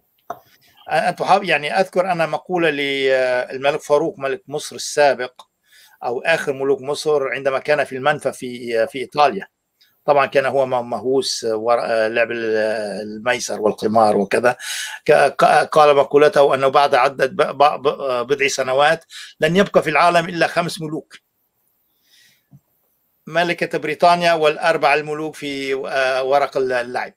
يعني أذكر أنا مقولة للملك فاروق ملك مصر السابق، أو آخر ملوك مصر، عندما كان في المنفى في إيطاليا. طبعا كان هو مهووس لعب الميسر والقمار وكذا. قال مقولته أنه بعد عدة بضع سنوات لن يبقى في العالم إلا 5 ملوك: ملكة بريطانيا والأربع الملوك في ورق اللعب.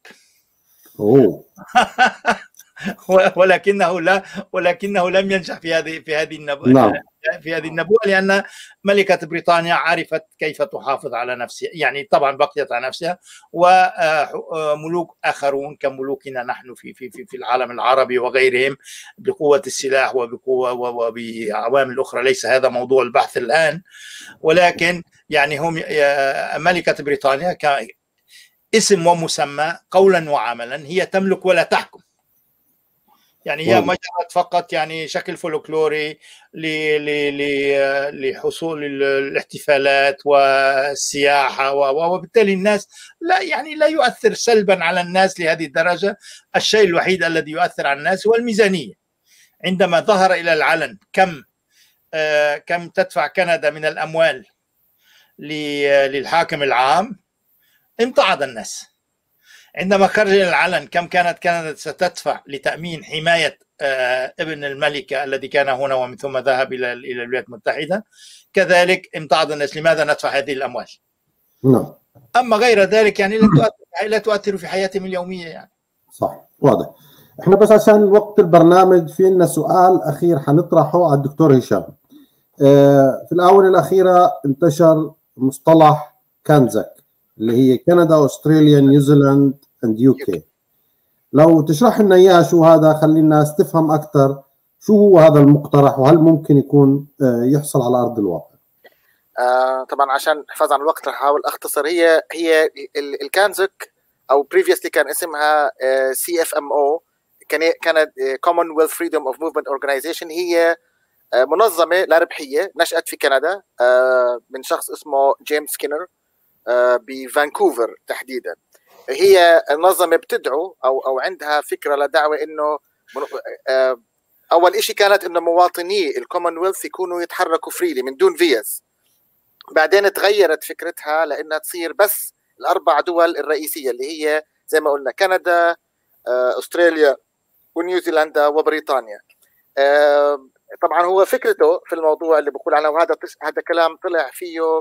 ولكنه لم ينجح في هذه النبوءة، لأن ملكة بريطانيا عرفت كيف تحافظ على نفسها، يعني طبعا بقيت على نفسها، وملوك آخرون كملوكنا نحن في العالم العربي وغيرهم بقوة السلاح وبعوامل أخرى، ليس هذا موضوع البحث الآن. ولكن يعني هم ملكة بريطانيا كاسم ومسمى قولا وعملا هي تملك ولا تحكم، يعني هي مجرد فقط يعني شكل فولكلوري لحصول الاحتفالات والسياحة، وبالتالي الناس لا يؤثر سلبا على الناس لهذه الدرجة. الشيء الوحيد الذي يؤثر على الناس هو الميزانية. عندما ظهر إلى العلن كم تدفع كندا من الأموال للحاكم العام، امتعض الناس. عندما خرج إلى العلن كم كانت كندا ستدفع لتأمين حماية ابن الملكة الذي كان هنا ومن ثم ذهب إلى الولايات المتحدة، كذلك امتعض الناس: لماذا ندفع هذه الأموال؟ أما غير ذلك يعني لا تؤثر في حياتهم اليومية يعني. صح، واضح. احنا بس عشان وقت البرنامج في لنا سؤال أخير حنطرحه على الدكتور هشام. في الآونة الأخيرة انتشر مصطلح كانزك اللي هي كندا، أستراليا، نيوزيلاند اند يو كي. لو تشرح لنا إياه شو هذا، خلي الناس تفهم أكثر شو هو هذا المقترح، وهل ممكن يكون يحصل على أرض الواقع. طبعا عشان حفاظ عن الوقت رح احاول اختصر. هي الكانزك او بريفيسلي كان اسمها CFMO، كانت Commonwealth Freedom of Movement Organization. هي منظمة لا ربحية نشأت في كندا من شخص اسمه جيمس سكينر بفانكوفر تحديدا. هي منظمة بتدعو أو عندها فكرة لدعوة إنه أول إشي كانت إنه مواطني الكومنولث يكونوا يتحركوا فريلي من دون فيز. بعدين تغيرت فكرتها لأنها تصير بس ال4 دول الرئيسية اللي هي زي ما قلنا كندا، أستراليا، ونيوزيلندا، وبريطانيا. طبعا هو فكرته في الموضوع اللي بقول عنه، وهذا كلام طلع فيه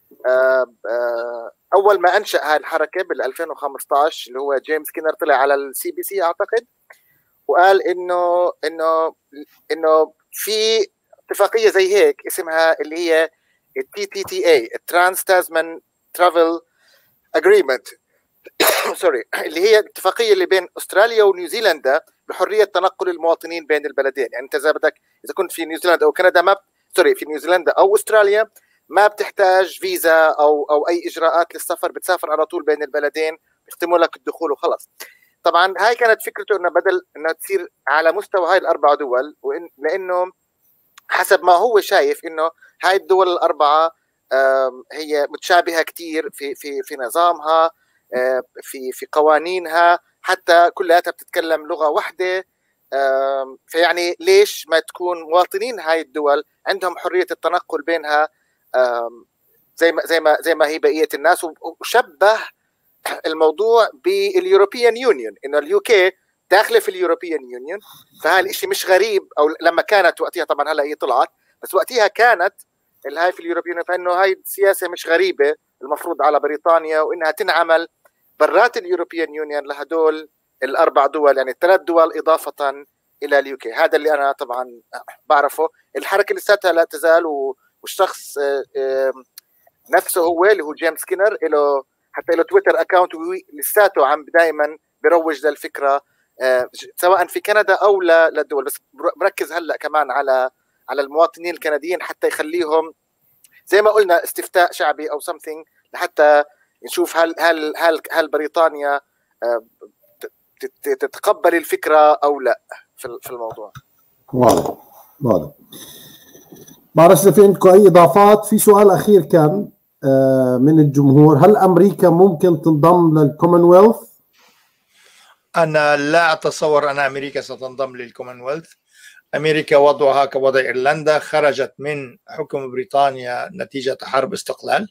اول ما انشا هاي الحركه بال 2015 اللي هو جيمس سكينر طلع على الCBC اعتقد، وقال انه في اتفاقيه زي هيك اسمها اللي هي TTTA Trans Tasman Travel Agreement سوري، اللي هي الاتفاقيه اللي بين استراليا ونيوزيلندا بحريه تنقل المواطنين بين البلدين. يعني انت اذا بدك اذا كنت في نيوزيلندا او كندا في نيوزيلندا او استراليا ما بتحتاج فيزا او اي اجراءات للسفر، بتسافر على طول بين البلدين، بيختموا لك الدخول وخلص. طبعا هاي كانت فكرته انه بدل انها تصير على مستوى هاي ال4 دول، لانه حسب ما هو شايف انه هاي الدول ال4 هي متشابهه كثير في نظامها، في قوانينها، حتى كلها بتتكلم لغه واحده، فيعني ليش ما تكون مواطنين هاي الدول عندهم حرية التنقل بينها زي ما هي بقية الناس. وشبه الموضوع باليوروبيان يونيون، انه اليو كي داخله في اليوروبيان يونيون، فهذا الشيء مش غريب. او لما كانت وقتها، طبعا هلا هي طلعت، بس وقتها كانت الهاي في اليوروبيان، فانه هاي السياسه مش غريبه المفروض على بريطانيا، وانها تنعمل برات اليوروبيان يونيون لهدول الاربع دول، يعني الثلاث دول اضافه الى اليو كي. هذا اللي انا طبعا بعرفه. الحركه لساتها لا تزال، والشخص نفسه هو اللي هو جيمس سكينر له حتى له تويتر اكاونت، لساته عم دائما بروج للفكره سواء في كندا او للدول. بس مركز هلا كمان على المواطنين الكنديين، حتى يخليهم زي ما قلنا استفتاء شعبي او something، لحتى نشوف هل بريطانيا تتقبل الفكره او لا في الموضوع. واضح. بعرف اذا في عندكم اي اضافات. في سؤال اخير كان من الجمهور: هل امريكا ممكن تنضم للكومنولث؟ انا لا اتصور ان امريكا ستنضم للكومنولث. امريكا وضعها كوضع ايرلندا، خرجت من حكم بريطانيا نتيجه حرب استقلال،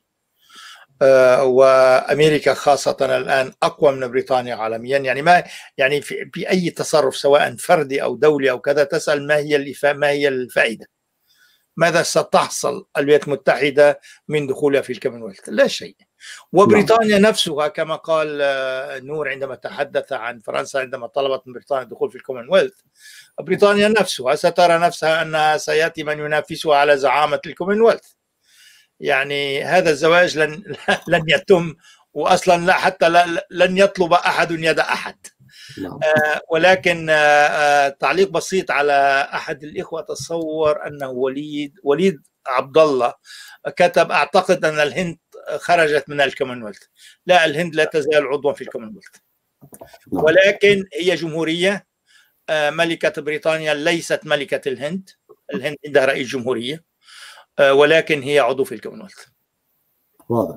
وامريكا خاصه الان اقوى من بريطانيا عالميا. يعني ما يعني في اي تصرف سواء فردي او دولي او كذا تسال ما هي الفائده؟ ماذا ستحصل الولايات المتحده من دخولها في الكومنولث؟ لا شيء. وبريطانيا نفسها كما قال نور عندما تحدث عن فرنسا عندما طلبت من بريطانيا الدخول في الكومنولث، بريطانيا نفسها سترى نفسها انها سياتي من ينافسها على زعامه الكومنولث. يعني هذا الزواج لن يتم، واصلا لا حتى لن يطلب احد يد احد. ولكن تعليق بسيط على احد الاخوه، تصور انه وليد عبد الله كتب اعتقد ان الهند خرجت من الكومنولث. لا، الهند لا تزال عضوا في الكومنولث، ولكن هي جمهوريه. ملكه بريطانيا ليست ملكه الهند عندها رئيس جمهوريه، ولكن هي عضو في الكومنولث. واضح.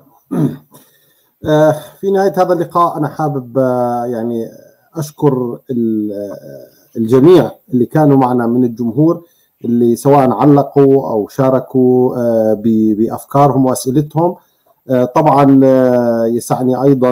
في نهايه هذا اللقاء انا حابب يعني اشكر الجميع اللي كانوا معنا من الجمهور، اللي سواء علقوا او شاركوا بافكارهم واسئلتهم. طبعا يسعني ايضا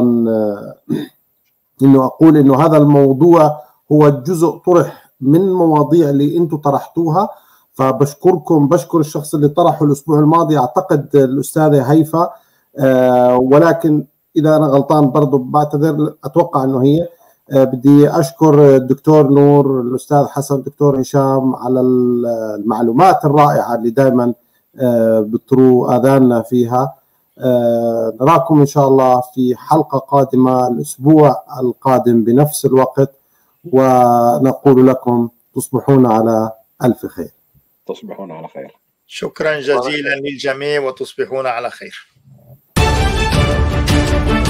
انه اقول انه هذا الموضوع هو جزء طرح من مواضيع اللي انتم طرحتوها، فبشكركم. بشكر الشخص اللي طرحه الاسبوع الماضي، اعتقد الاستاذه هيفا، ولكن اذا انا غلطان برضه بعتذر، اتوقع انه هي. بدي اشكر الدكتور نور، الاستاذ حسن، الدكتور هشام على المعلومات الرائعه اللي دائما بتروا اذاننا فيها. نراكم ان شاء الله في حلقه قادمه الاسبوع القادم بنفس الوقت، ونقول لكم تصبحون على الف خير. تصبحون على خير. شكرا جزيلا للجميع وتصبحون على خير.